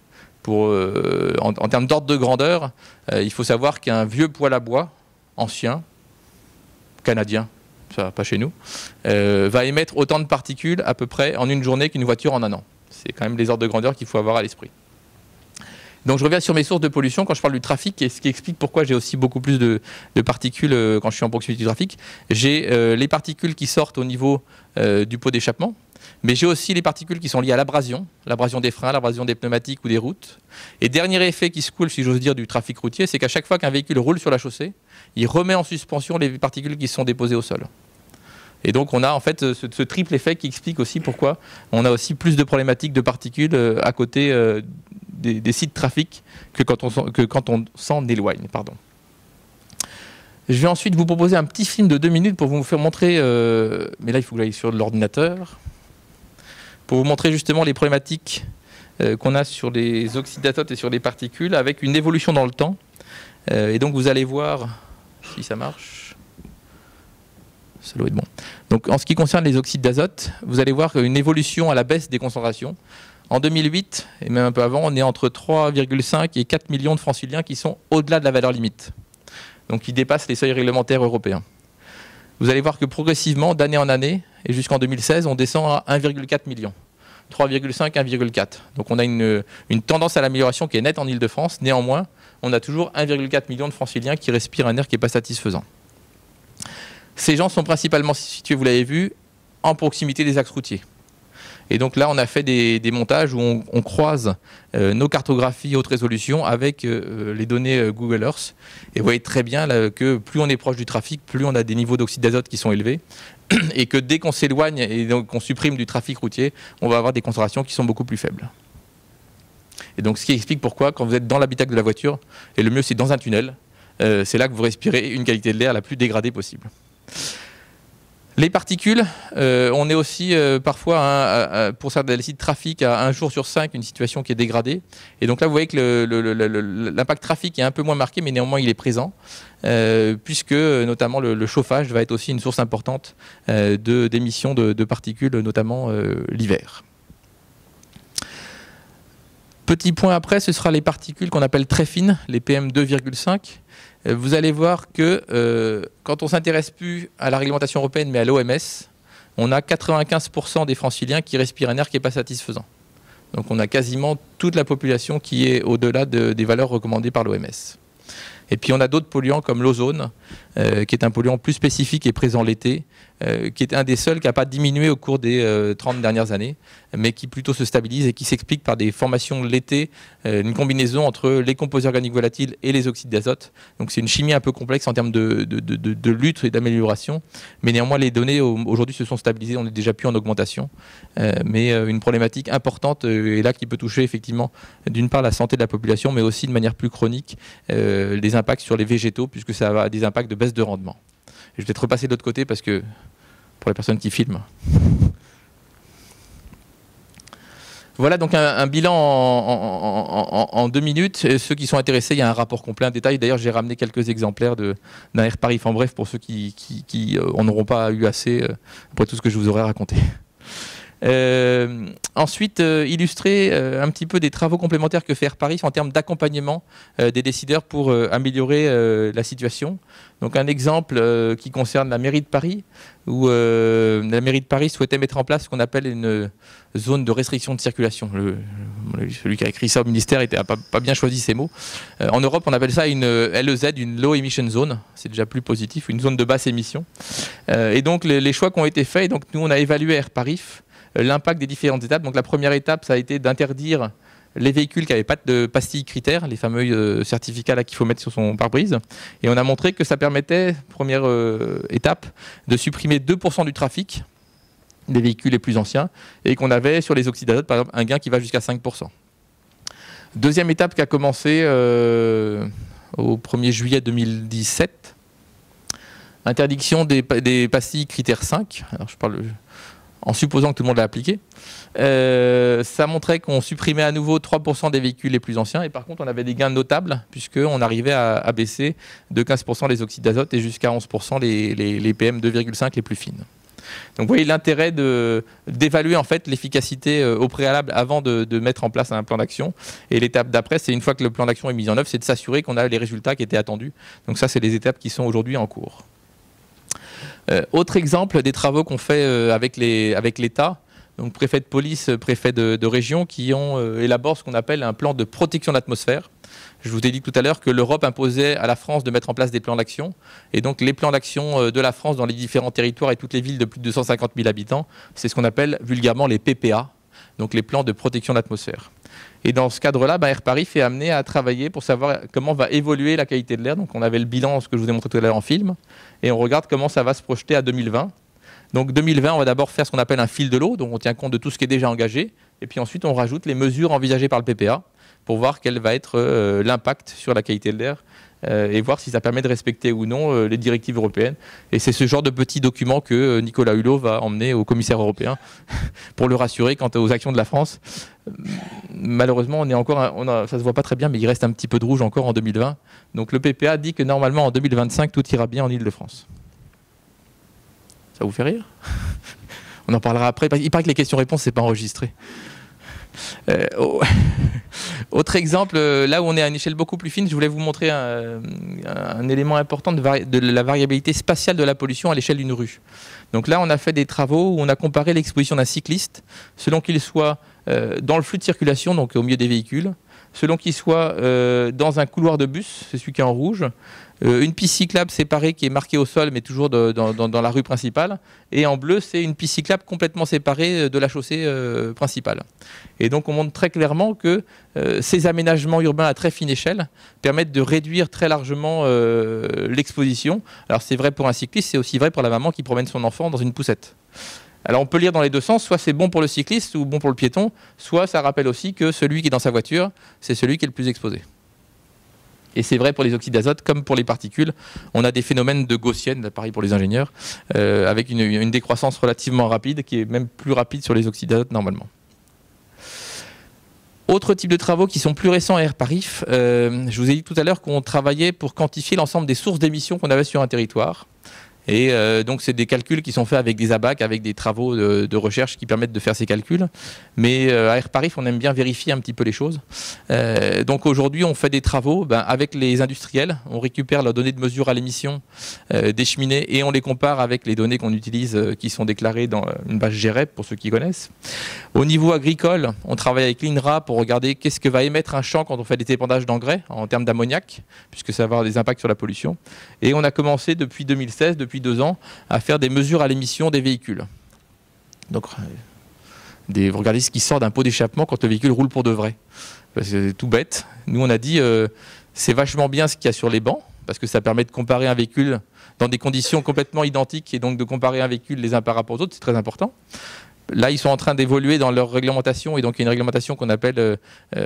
Speaker 1: En termes d'ordre de grandeur, il faut savoir qu'un vieux poêle à bois, ancien, canadien, ça pas chez nous, va émettre autant de particules à peu près en une journée qu'une voiture en un an. C'est quand même les ordres de grandeur qu'il faut avoir à l'esprit. Donc je reviens sur mes sources de pollution quand je parle du trafic, et ce qui explique pourquoi j'ai aussi beaucoup plus de particules quand je suis en proximité du trafic. J'ai les particules qui sortent au niveau du pot d'échappement, mais j'ai aussi les particules qui sont liées à l'abrasion des freins, l'abrasion des pneumatiques ou des routes. Et dernier effet qui se coule, si j'ose dire, du trafic routier, c'est qu'à chaque fois qu'un véhicule roule sur la chaussée, il remet en suspension les particules qui sont déposées au sol. Et donc on a en fait ce triple effet qui explique aussi pourquoi on a aussi plus de problématiques de particules à côté des sites de trafic que quand on s'en éloigne. Pardon. Je vais ensuite vous proposer un petit film de 2 minutes pour vous faire montrer, mais là il faut que j'aille sur l'ordinateur, pour vous montrer justement les problématiques qu'on a sur les oxydes d'azote et sur les particules avec une évolution dans le temps. Et donc vous allez voir si ça marche. Ça doit être bon. Donc, en ce qui concerne les oxydes d'azote, vous allez voir une évolution à la baisse des concentrations. En 2008, et même un peu avant, on est entre 3,5 et 4 millions de franciliens qui sont au-delà de la valeur limite. Donc, qui dépassent les seuils réglementaires européens. Vous allez voir que progressivement, d'année en année, et jusqu'en 2016, on descend à 1,4 million. 3,5, 1,4. Donc, on a une tendance à l'amélioration qui est nette en Ile-de-France. Néanmoins, on a toujours 1,4 million de franciliens qui respirent un air qui n'est pas satisfaisant. Ces gens sont principalement situés, vous l'avez vu, en proximité des axes routiers. Et donc là, on a fait des montages où on croise nos cartographies haute résolution avec les données Google Earth. Et vous voyez très bien là, que plus on est proche du trafic, plus on a des niveaux d'oxyde d'azote qui sont élevés. Et que dès qu'on s'éloigne et qu'on supprime du trafic routier, on va avoir des concentrations qui sont beaucoup plus faibles. Et donc ce qui explique pourquoi, quand vous êtes dans l'habitacle de la voiture, et le mieux c'est dans un tunnel, c'est là que vous respirez une qualité de l'air la plus dégradée possible. Les particules, on est aussi parfois, pour certains sites de trafic, à 1 jour sur 5, une situation qui est dégradée. Et donc là, vous voyez que l'impact trafic est un peu moins marqué, mais néanmoins, il est présent, puisque notamment le chauffage va être aussi une source importante d'émissions de particules, notamment l'hiver. Petit point après, ce sera les particules qu'on appelle très fines, les PM2,5. Vous allez voir que quand on ne s'intéresse plus à la réglementation européenne mais à l'OMS, on a 95% des franciliens qui respirent un air qui n'est pas satisfaisant. Donc on a quasiment toute la population qui est au-delà des valeurs recommandées par l'OMS. Et puis on a d'autres polluants comme l'ozone qui est un polluant plus spécifique et présent l'été, qui est un des seuls qui n'a pas diminué au cours des 30 dernières années, mais qui plutôt se stabilise et qui s'explique par des formations l'été, une combinaison entre les composés organiques volatiles et les oxydes d'azote. Donc c'est une chimie un peu complexe en termes de lutte et d'amélioration, mais néanmoins les données aujourd'hui se sont stabilisées, on n'est déjà plus en augmentation, mais une problématique importante est là qui peut toucher effectivement d'une part la santé de la population, mais aussi de manière plus chronique les impacts sur les végétaux, puisque ça a des impacts de baisse de rendement. Je vais peut-être repasser de l'autre côté parce que pour les personnes qui filment. Voilà donc un bilan en 2 minutes. Et ceux qui sont intéressés, il y a un rapport complet, un détail. D'ailleurs, j'ai ramené quelques exemplaires d'un AirParif en bref pour ceux qui en auront pas eu assez après tout ce que je vous aurais raconté. Ensuite, illustrer un petit peu des travaux complémentaires que fait AirParif en termes d'accompagnement des décideurs pour améliorer la situation. Donc un exemple qui concerne la mairie de Paris, où la mairie de Paris souhaitait mettre en place ce qu'on appelle une zone de restriction de circulation. Celui qui a écrit ça au ministère n'a pas bien choisi ces mots. En Europe, on appelle ça une LEZ, une Low Emission Zone. C'est déjà plus positif, une zone de basse émission. Et donc les choix qui ont été faits, et donc nous on a évalué AirParif l'impact des différentes étapes. Donc la première étape, ça a été d'interdire les véhicules qui n'avaient pas de pastilles critères, les fameux certificats là qu'il faut mettre sur son pare-brise. Et on a montré que ça permettait, première étape, de supprimer 2% du trafic des véhicules les plus anciens, et qu'on avait sur les oxydes d'azote, par exemple, un gain qui va jusqu'à 5%. Deuxième étape qui a commencé au 1er juillet 2017, interdiction des pastilles critères 5. Alors je parle en supposant que tout le monde l'a appliqué. Ça montrait qu'on supprimait à nouveau 3% des véhicules les plus anciens, et par contre on avait des gains notables puisqu'on arrivait à baisser de 15% les oxydes d'azote et jusqu'à 11% les PM 2,5 les plus fines. Donc vous voyez l'intérêt d'évaluer en fait l'efficacité au préalable avant de mettre en place un plan d'action. Et l'étape d'après, c'est une fois que le plan d'action est mis en œuvre, c'est de s'assurer qu'on a les résultats qui étaient attendus. Donc ça, c'est les étapes qui sont aujourd'hui en cours. Autre exemple des travaux qu'on fait avec l'État, donc préfet de police, préfet de région, qui ont élaboré ce qu'on appelle un plan de protection de l'atmosphère. Je vous ai dit tout à l'heure que l'Europe imposait à la France de mettre en place des plans d'action. Et donc les plans d'action de la France dans les différents territoires et toutes les villes de plus de 250 000 habitants, c'est ce qu'on appelle vulgairement les PPA, donc les plans de protection de l'atmosphère. Et dans ce cadre-là, AirParif est amené à travailler pour savoir comment va évoluer la qualité de l'air. Donc on avait le bilan, ce que je vous ai montré tout à l'heure en film, et on regarde comment ça va se projeter à 2020. Donc 2020, on va d'abord faire ce qu'on appelle un fil de l'eau, donc on tient compte de tout ce qui est déjà engagé, et puis ensuite on rajoute les mesures envisagées par le PPA pour voir quel va être l'impact sur la qualité de l'air et voir si ça permet de respecter ou non les directives européennes. Et c'est ce genre de petit document que Nicolas Hulot va emmener au commissaire européen pour le rassurer quant aux actions de la France. Malheureusement, ça ne se voit pas très bien, mais il reste un petit peu de rouge encore en 2020. Donc le PPA dit que normalement en 2025, tout ira bien en Île-de-France. Ça vous fait rire? On en parlera après. Il paraît que les questions-réponses, ce n'est pas enregistré. Autre exemple, là où on est à une échelle beaucoup plus fine, je voulais vous montrer un élément important de la variabilité spatiale de la pollution à l'échelle d'une rue. Donc là, on a fait des travaux où on a comparé l'exposition d'un cycliste, selon qu'il soit dans le flux de circulation, donc au milieu des véhicules, selon qu'il soit dans un couloir de bus, c'est celui qui est en rouge, une piste cyclable séparée qui est marquée au sol mais toujours dans la rue principale, et en bleu c'est une piste cyclable complètement séparée de la chaussée principale. Et donc on montre très clairement que ces aménagements urbains à très fine échelle permettent de réduire très largement l'exposition. Alors c'est vrai pour un cycliste, c'est aussi vrai pour la maman qui promène son enfant dans une poussette. Alors on peut lire dans les deux sens, soit c'est bon pour le cycliste ou bon pour le piéton, soit ça rappelle aussi que celui qui est dans sa voiture, c'est celui qui est le plus exposé. Et c'est vrai pour les oxydes d'azote comme pour les particules. On a des phénomènes de gaussienne, pareil pour les ingénieurs, avec une décroissance relativement rapide, qui est même plus rapide sur les oxydes d'azote normalement. Autre type de travaux qui sont plus récents à AirParif, je vous ai dit tout à l'heure qu'on travaillait pour quantifier l'ensemble des sources d'émissions qu'on avait sur un territoire. Et donc c'est des calculs qui sont faits avec des abacs, avec des travaux de recherche qui permettent de faire ces calculs. Mais à Airparif, on aime bien vérifier un petit peu les choses. Donc aujourd'hui, on fait des travaux avec les industriels. On récupère leurs données de mesure à l'émission des cheminées et on les compare avec les données qu'on utilise qui sont déclarées dans une base GREP, pour ceux qui connaissent. Au niveau agricole, on travaille avec l'INRA pour regarder qu'est-ce que va émettre un champ quand on fait des épandages d'engrais en termes d'ammoniac, puisque ça va avoir des impacts sur la pollution. Et on a commencé depuis 2016, depuis 2 ans, à faire des mesures à l'émission des véhicules. Donc, vous regardez ce qui sort d'un pot d'échappement quand le véhicule roule pour de vrai. C'est tout bête. Nous, on a dit, c'est vachement bien ce qu'il y a sur les bancs, parce que ça permet de comparer un véhicule dans des conditions complètement identiques, et donc de comparer un véhicule les uns par rapport aux autres, c'est très important. Là, ils sont en train d'évoluer dans leur réglementation, et donc il y a une réglementation qu'on appelle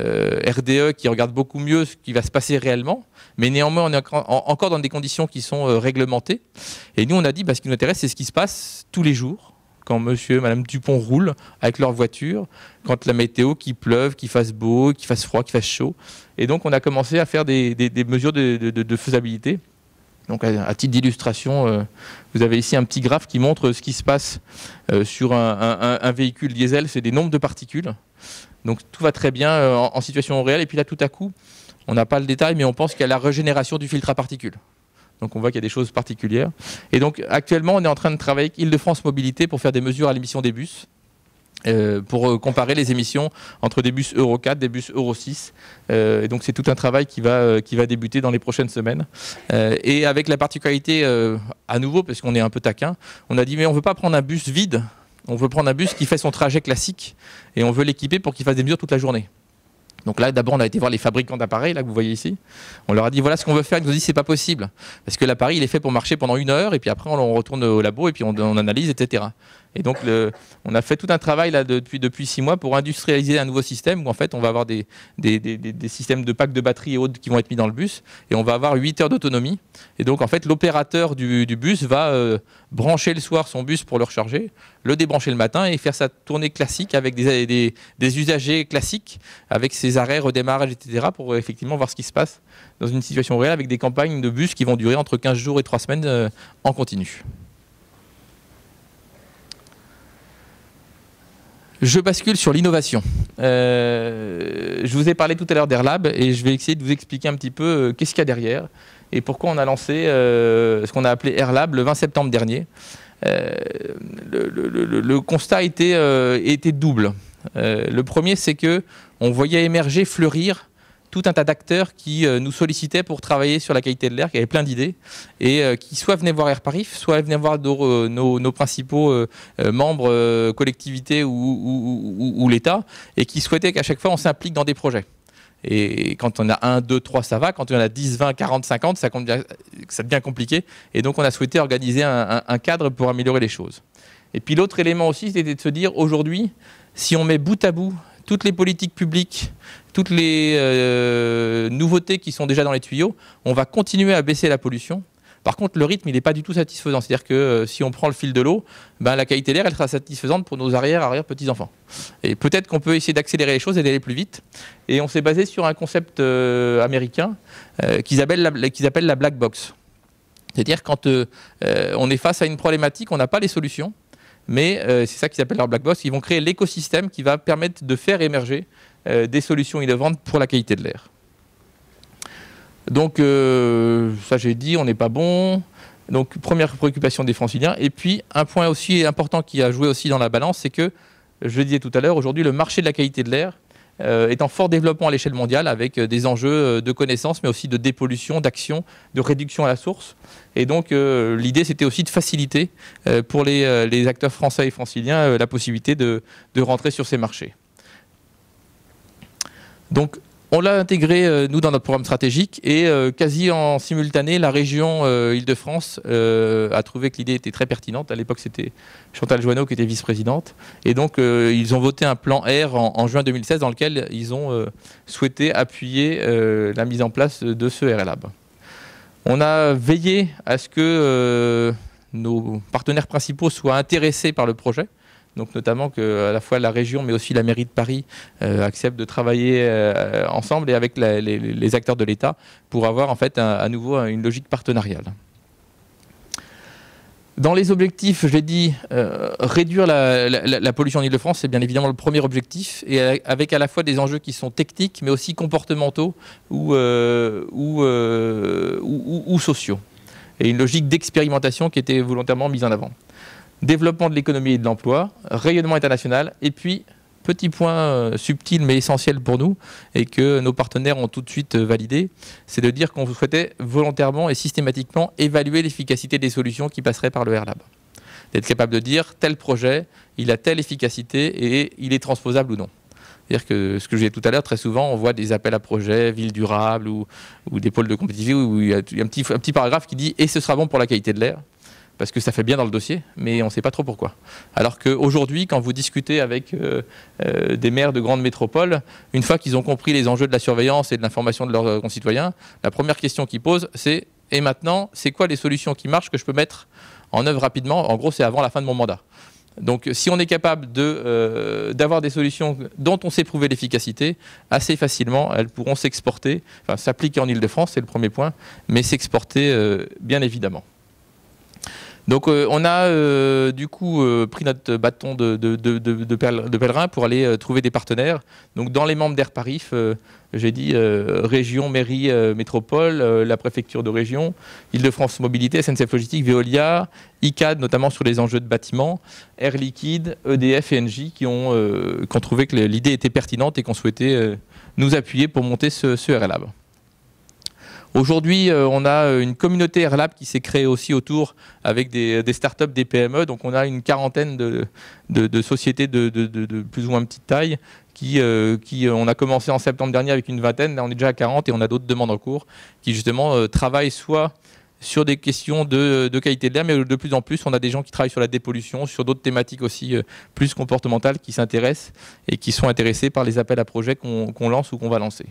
Speaker 1: RDE, qui regarde beaucoup mieux ce qui va se passer réellement, mais néanmoins, on est encore dans des conditions qui sont réglementées. Et nous, on a dit, ce qui nous intéresse, c'est ce qui se passe tous les jours, quand monsieur et madame Dupont roulent avec leur voiture, quand la météo, qu'il pleuve, qu'il fasse beau, qu'il fasse froid, qu'il fasse chaud. Et donc, on a commencé à faire des mesures de faisabilité. Donc, à titre d'illustration, vous avez ici un petit graphe qui montre ce qui se passe sur un véhicule diesel. C'est des nombres de particules. Donc, tout va très bien en situation réelle. Et puis là, tout à coup, on n'a pas le détail, mais on pense qu'il y a la régénération du filtre à particules. Donc, on voit qu'il y a des choses particulières. Et donc, actuellement, on est en train de travailler avec Île-de-France Mobilité pour faire des mesures à l'émission des bus. Pour comparer les émissions entre des bus Euro 4, des bus Euro 6. Et donc c'est tout un travail qui va débuter dans les prochaines semaines. Et avec la particularité, à nouveau, parce qu'on est un peu taquin, on a dit mais on ne veut pas prendre un bus vide, on veut prendre un bus qui fait son trajet classique et on veut l'équiper pour qu'il fasse des mesures toute la journée. Donc là, d'abord, on a été voir les fabricants d'appareils, là que vous voyez ici. On leur a dit voilà ce qu'on veut faire. Ils nous ont dit c'est pas possible parce que l'appareil il est fait pour marcher pendant 1 heure et puis après on retourne au labo et puis on analyse, etc. Et donc on a fait tout un travail là depuis 6 mois pour industrialiser un nouveau système où en fait on va avoir des systèmes de packs de batterie et autres qui vont être mis dans le bus et on va avoir 8 heures d'autonomie. Et donc en fait l'opérateur du bus va brancher le soir son bus pour le recharger, le débrancher le matin et faire sa tournée classique avec des usagers classiques avec ses arrêts, redémarrage, etc. pour effectivement voir ce qui se passe dans une situation réelle avec des campagnes de bus qui vont durer entre 15 jours et 3 semaines en continu. Je bascule sur l'innovation. Je vous ai parlé tout à l'heure d'Airlab et je vais essayer de vous expliquer un petit peu qu'est-ce qu'il y a derrière et pourquoi on a lancé ce qu'on a appelé Airlab le 20 septembre dernier. Le constat était double. Le premier, c'est qu'on voyait émerger, fleurir tout un tas d'acteurs qui nous sollicitaient pour travailler sur la qualité de l'air, qui avaient plein d'idées, et qui soit venaient voir Airparif, soit venaient voir nos principaux membres, collectivités ou l'État, et qui souhaitaient qu'à chaque fois on s'implique dans des projets. Et quand on a 1, 2, 3, ça va. Quand on a 10, 20, 40, 50, ça devient compliqué. Et donc on a souhaité organiser un cadre pour améliorer les choses. Et puis l'autre élément aussi, c'était de se dire, aujourd'hui, si on met bout à bout toutes les politiques publiques, toutes les nouveautés qui sont déjà dans les tuyaux, on va continuer à baisser la pollution. Par contre, le rythme, il n'est pas du tout satisfaisant. C'est-à-dire que si on prend le fil de l'eau, la qualité de l'air, elle sera satisfaisante pour nos arrière-petits-enfants. Et peut-être qu'on peut essayer d'accélérer les choses et d'aller plus vite. Et on s'est basé sur un concept américain qu'ils appellent la black box. C'est-à-dire quand on est face à une problématique, on n'a pas les solutions. Mais c'est ça qu'ils appellent leur black box. Ils vont créer l'écosystème qui va permettre de faire émerger des solutions innovantes pour la qualité de l'air. Donc, ça j'ai dit, on n'est pas bon. Donc, première préoccupation des Franciliens. Et puis, un point aussi important qui a joué aussi dans la balance, c'est que, je le disais tout à l'heure, aujourd'hui, le marché de la qualité de l'air est en fort développement à l'échelle mondiale avec des enjeux de connaissances, mais aussi de dépollution, d'action, de réduction à la source. Et donc, l'idée, c'était aussi de faciliter pour les acteurs français et franciliens la possibilité de rentrer sur ces marchés. Donc, on l'a intégré, nous, dans notre programme stratégique et quasi en simultané, la région Île-de-France a trouvé que l'idée était très pertinente. À l'époque, c'était Chantal Joanneau qui était vice-présidente. Et donc, ils ont voté un plan R en juin 2016 dans lequel ils ont souhaité appuyer la mise en place de ce Airlab. On a veillé à ce que nos partenaires principaux soient intéressés par le projet. Donc notamment que à la fois la région mais aussi la mairie de Paris acceptent de travailler ensemble et avec les acteurs de l'État pour avoir en fait à nouveau une logique partenariale. Dans les objectifs, je l'ai dit, réduire la pollution en Île-de-France, c'est bien évidemment le premier objectif, et avec à la fois des enjeux qui sont techniques, mais aussi comportementaux ou sociaux. Et une logique d'expérimentation qui était volontairement mise en avant. Développement de l'économie et de l'emploi, rayonnement international, et puis, petit point subtil mais essentiel pour nous, et que nos partenaires ont tout de suite validé, c'est de dire qu'on souhaitait volontairement et systématiquement évaluer l'efficacité des solutions qui passeraient par le Airlab. D'être capable de dire, tel projet, il a telle efficacité et il est transposable ou non. C'est-à-dire que ce que je disais tout à l'heure, très souvent, on voit des appels à projets, ville durable ou des pôles de compétitivité où il y a un petit paragraphe qui dit « et ce sera bon pour la qualité de l'air ». Parce que ça fait bien dans le dossier, mais on ne sait pas trop pourquoi. Alors qu'aujourd'hui, quand vous discutez avec des maires de grandes métropoles, une fois qu'ils ont compris les enjeux de la surveillance et de l'information de leurs concitoyens, la première question qu'ils posent, c'est « et maintenant, c'est quoi les solutions qui marchent que je peux mettre en œuvre rapidement ?» En gros, c'est avant la fin de mon mandat. Donc si on est capable d'avoir des solutions dont on sait prouver l'efficacité, assez facilement, elles pourront s'exporter, enfin s'appliquer en Île-de-France, c'est le premier point, mais s'exporter bien évidemment. Donc on a du coup pris notre bâton de pèlerin pour aller trouver des partenaires. Donc dans les membres d'Airparif, j'ai dit région, mairie, métropole, la préfecture de région, Île-de-France Mobilité, SNCF Logistique, Veolia, ICAD notamment sur les enjeux de bâtiment, Air Liquide, EDF et Engie qui ont trouvé que l'idée était pertinente et qu'on souhaitait nous appuyer pour monter ce Airlab. Aujourd'hui, on a une communauté Airlab qui s'est créée aussi autour avec des startups, des PME. Donc on a une quarantaine de sociétés de plus ou moins petite taille on a commencé en septembre dernier avec une vingtaine, là on est déjà à 40 et on a d'autres demandes en cours qui justement travaillent soit sur des questions de qualité de l'air, mais de plus en plus on a des gens qui travaillent sur la dépollution, sur d'autres thématiques aussi plus comportementales qui s'intéressent et qui sont intéressés par les appels à projets qu'on lance ou qu'on va lancer.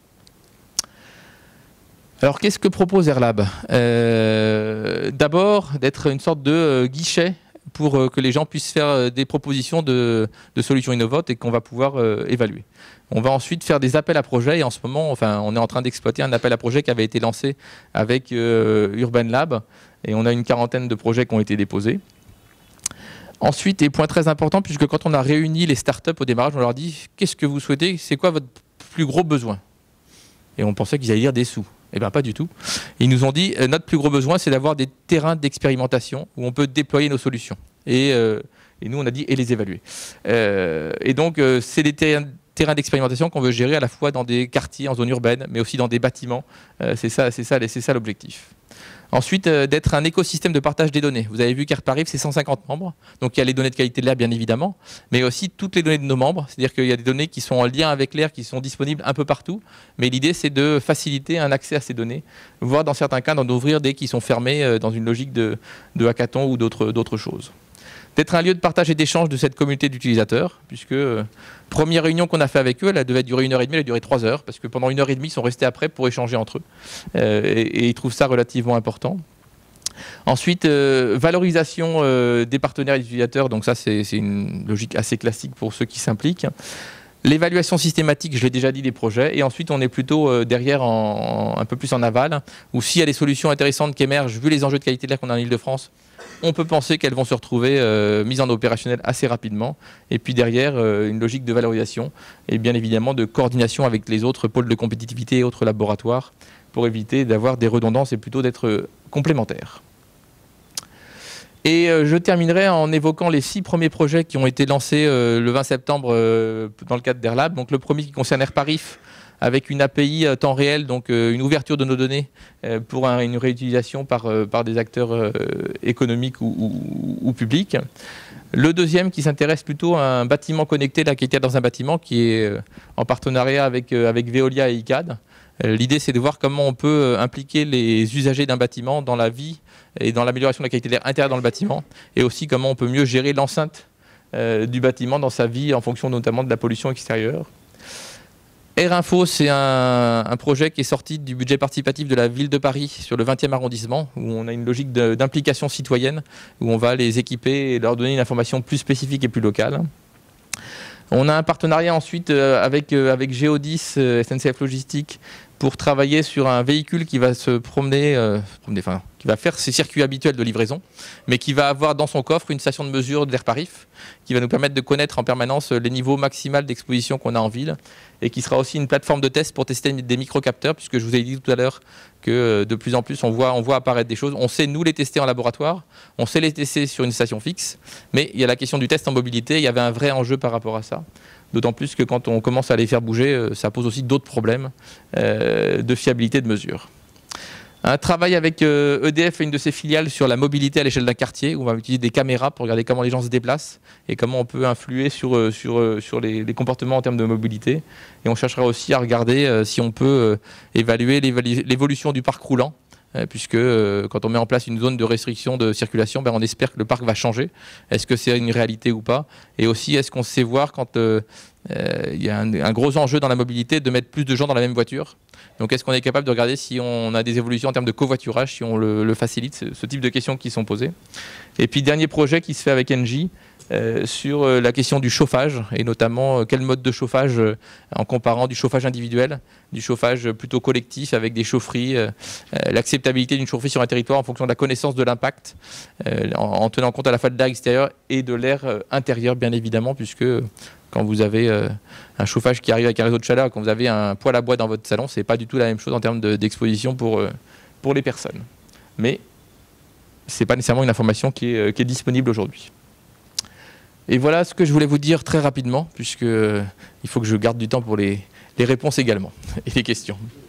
Speaker 1: Alors, qu'est-ce que propose Airlab ? D'abord, d'être une sorte de guichet pour que les gens puissent faire des propositions de solutions innovantes et qu'on va pouvoir évaluer. On va ensuite faire des appels à projets et en ce moment, enfin, on est en train d'exploiter un appel à projet qui avait été lancé avec Urban Lab et on a une quarantaine de projets qui ont été déposés. Ensuite, et point très important, puisque quand on a réuni les startups au démarrage, on leur dit « Qu'est-ce que vous souhaitez ? C'est quoi votre plus gros besoin ?» Et on pensait qu'ils allaient dire des sous. Eh bien, pas du tout. Ils nous ont dit notre plus gros besoin, c'est d'avoir des terrains d'expérimentation où on peut déployer nos solutions. Et nous, on a dit et les évaluer. Et donc, c'est des terrains d'expérimentation qu'on veut gérer à la fois dans des quartiers en zone urbaine, mais aussi dans des bâtiments. C'est ça l'objectif. Ensuite, d'être un écosystème de partage des données. Vous avez vu qu'Airparif, c'est 150 membres. Donc, il y a les données de qualité de l'air, bien évidemment, mais aussi toutes les données de nos membres. C'est-à-dire qu'il y a des données qui sont en lien avec l'air, qui sont disponibles un peu partout. Mais l'idée, c'est de faciliter un accès à ces données, voire dans certains cas, d'en ouvrir dès qu'ils sont fermés dans une logique de hackathon ou d'autres choses. D'être un lieu de partage et d'échange de cette communauté d'utilisateurs, puisque première réunion qu'on a fait avec eux, elle devait durer 1h30, elle a duré 3 heures, parce que pendant 1h30, ils sont restés après pour échanger entre eux. Et ils trouvent ça relativement important. Ensuite, valorisation des partenaires et des utilisateurs, donc ça c'est une logique assez classique pour ceux qui s'impliquent. L'évaluation systématique, je l'ai déjà dit, des projets. Et ensuite, on est plutôt derrière, un peu plus en aval, où s'il y a des solutions intéressantes qui émergent, vu les enjeux de qualité de l'air qu'on a en Île-de-France, on peut penser qu'elles vont se retrouver mises en opérationnel assez rapidement. Et puis derrière, une logique de valorisation et bien évidemment de coordination avec les autres pôles de compétitivité et autres laboratoires pour éviter d'avoir des redondances et plutôt d'être complémentaires. Et je terminerai en évoquant les 6 premiers projets qui ont été lancés le 20 septembre dans le cadre d'Airlab. Donc le premier qui concerne Airparif, avec une API temps réel, donc une ouverture de nos données pour une réutilisation par des acteurs économiques ou publics. Le deuxième qui s'intéresse plutôt à un bâtiment connecté, la qualité dans un bâtiment, qui est en partenariat avec Veolia et ICAD. L'idée, c'est de voir comment on peut impliquer les usagers d'un bâtiment dans la vie et dans l'amélioration de la qualité de l'air intérieur dans le bâtiment, et aussi comment on peut mieux gérer l'enceinte du bâtiment dans sa vie en fonction notamment de la pollution extérieure. Air Info, c'est un projet qui est sorti du budget participatif de la ville de Paris sur le 20e arrondissement, où on a une logique d'implication citoyenne, où on va les équiper et leur donner une information plus spécifique et plus locale. On a un partenariat ensuite avec Geodis, SNCF Logistique, pour travailler sur un véhicule qui va se promener, qui va faire ses circuits habituels de livraison, mais qui va avoir dans son coffre une station de mesure d'air par if, qui va nous permettre de connaître en permanence les niveaux maximaux d'exposition qu'on a en ville, et qui sera aussi une plateforme de test pour tester des microcapteurs, puisque je vous ai dit tout à l'heure que de plus en plus on voit apparaître des choses. On sait nous les tester en laboratoire, on sait les tester sur une station fixe, mais il y a la question du test en mobilité, il y avait un vrai enjeu par rapport à ça. D'autant plus que quand on commence à les faire bouger, ça pose aussi d'autres problèmes de fiabilité de mesure. Un travail avec EDF et une de ses filiales sur la mobilité à l'échelle d'un quartier, où on va utiliser des caméras pour regarder comment les gens se déplacent et comment on peut influer sur les comportements en termes de mobilité. Et on cherchera aussi à regarder si on peut évaluer l'évolution du parc roulant, puisque quand on met en place une zone de restriction de circulation, on espère que le parc va changer. Est-ce que c'est une réalité ou pas? Et aussi, est-ce qu'on sait voir quand il y a un gros enjeu dans la mobilité de mettre plus de gens dans la même voiture? Donc est-ce qu'on est capable de regarder si on a des évolutions en termes de covoiturage, si on le facilite, ce type de questions qui sont posées. Et puis dernier projet qui se fait avec Engie, sur la question du chauffage, et notamment quel mode de chauffage, en comparant du chauffage individuel, du chauffage plutôt collectif avec des chaufferies, l'acceptabilité d'une chaufferie sur un territoire en fonction de la connaissance de l'impact, en tenant compte à la fois de l'air extérieur et de l'air intérieur, bien évidemment, puisque quand vous avez un chauffage qui arrive avec un réseau de chaleur, quand vous avez un poêle à bois dans votre salon, c'est pas du tout la même chose en termes d'exposition pour les personnes. Mais c'est pas nécessairement une information qui est disponible aujourd'hui. Et voilà ce que je voulais vous dire très rapidement, puisque il faut que je garde du temps pour les réponses également et les questions.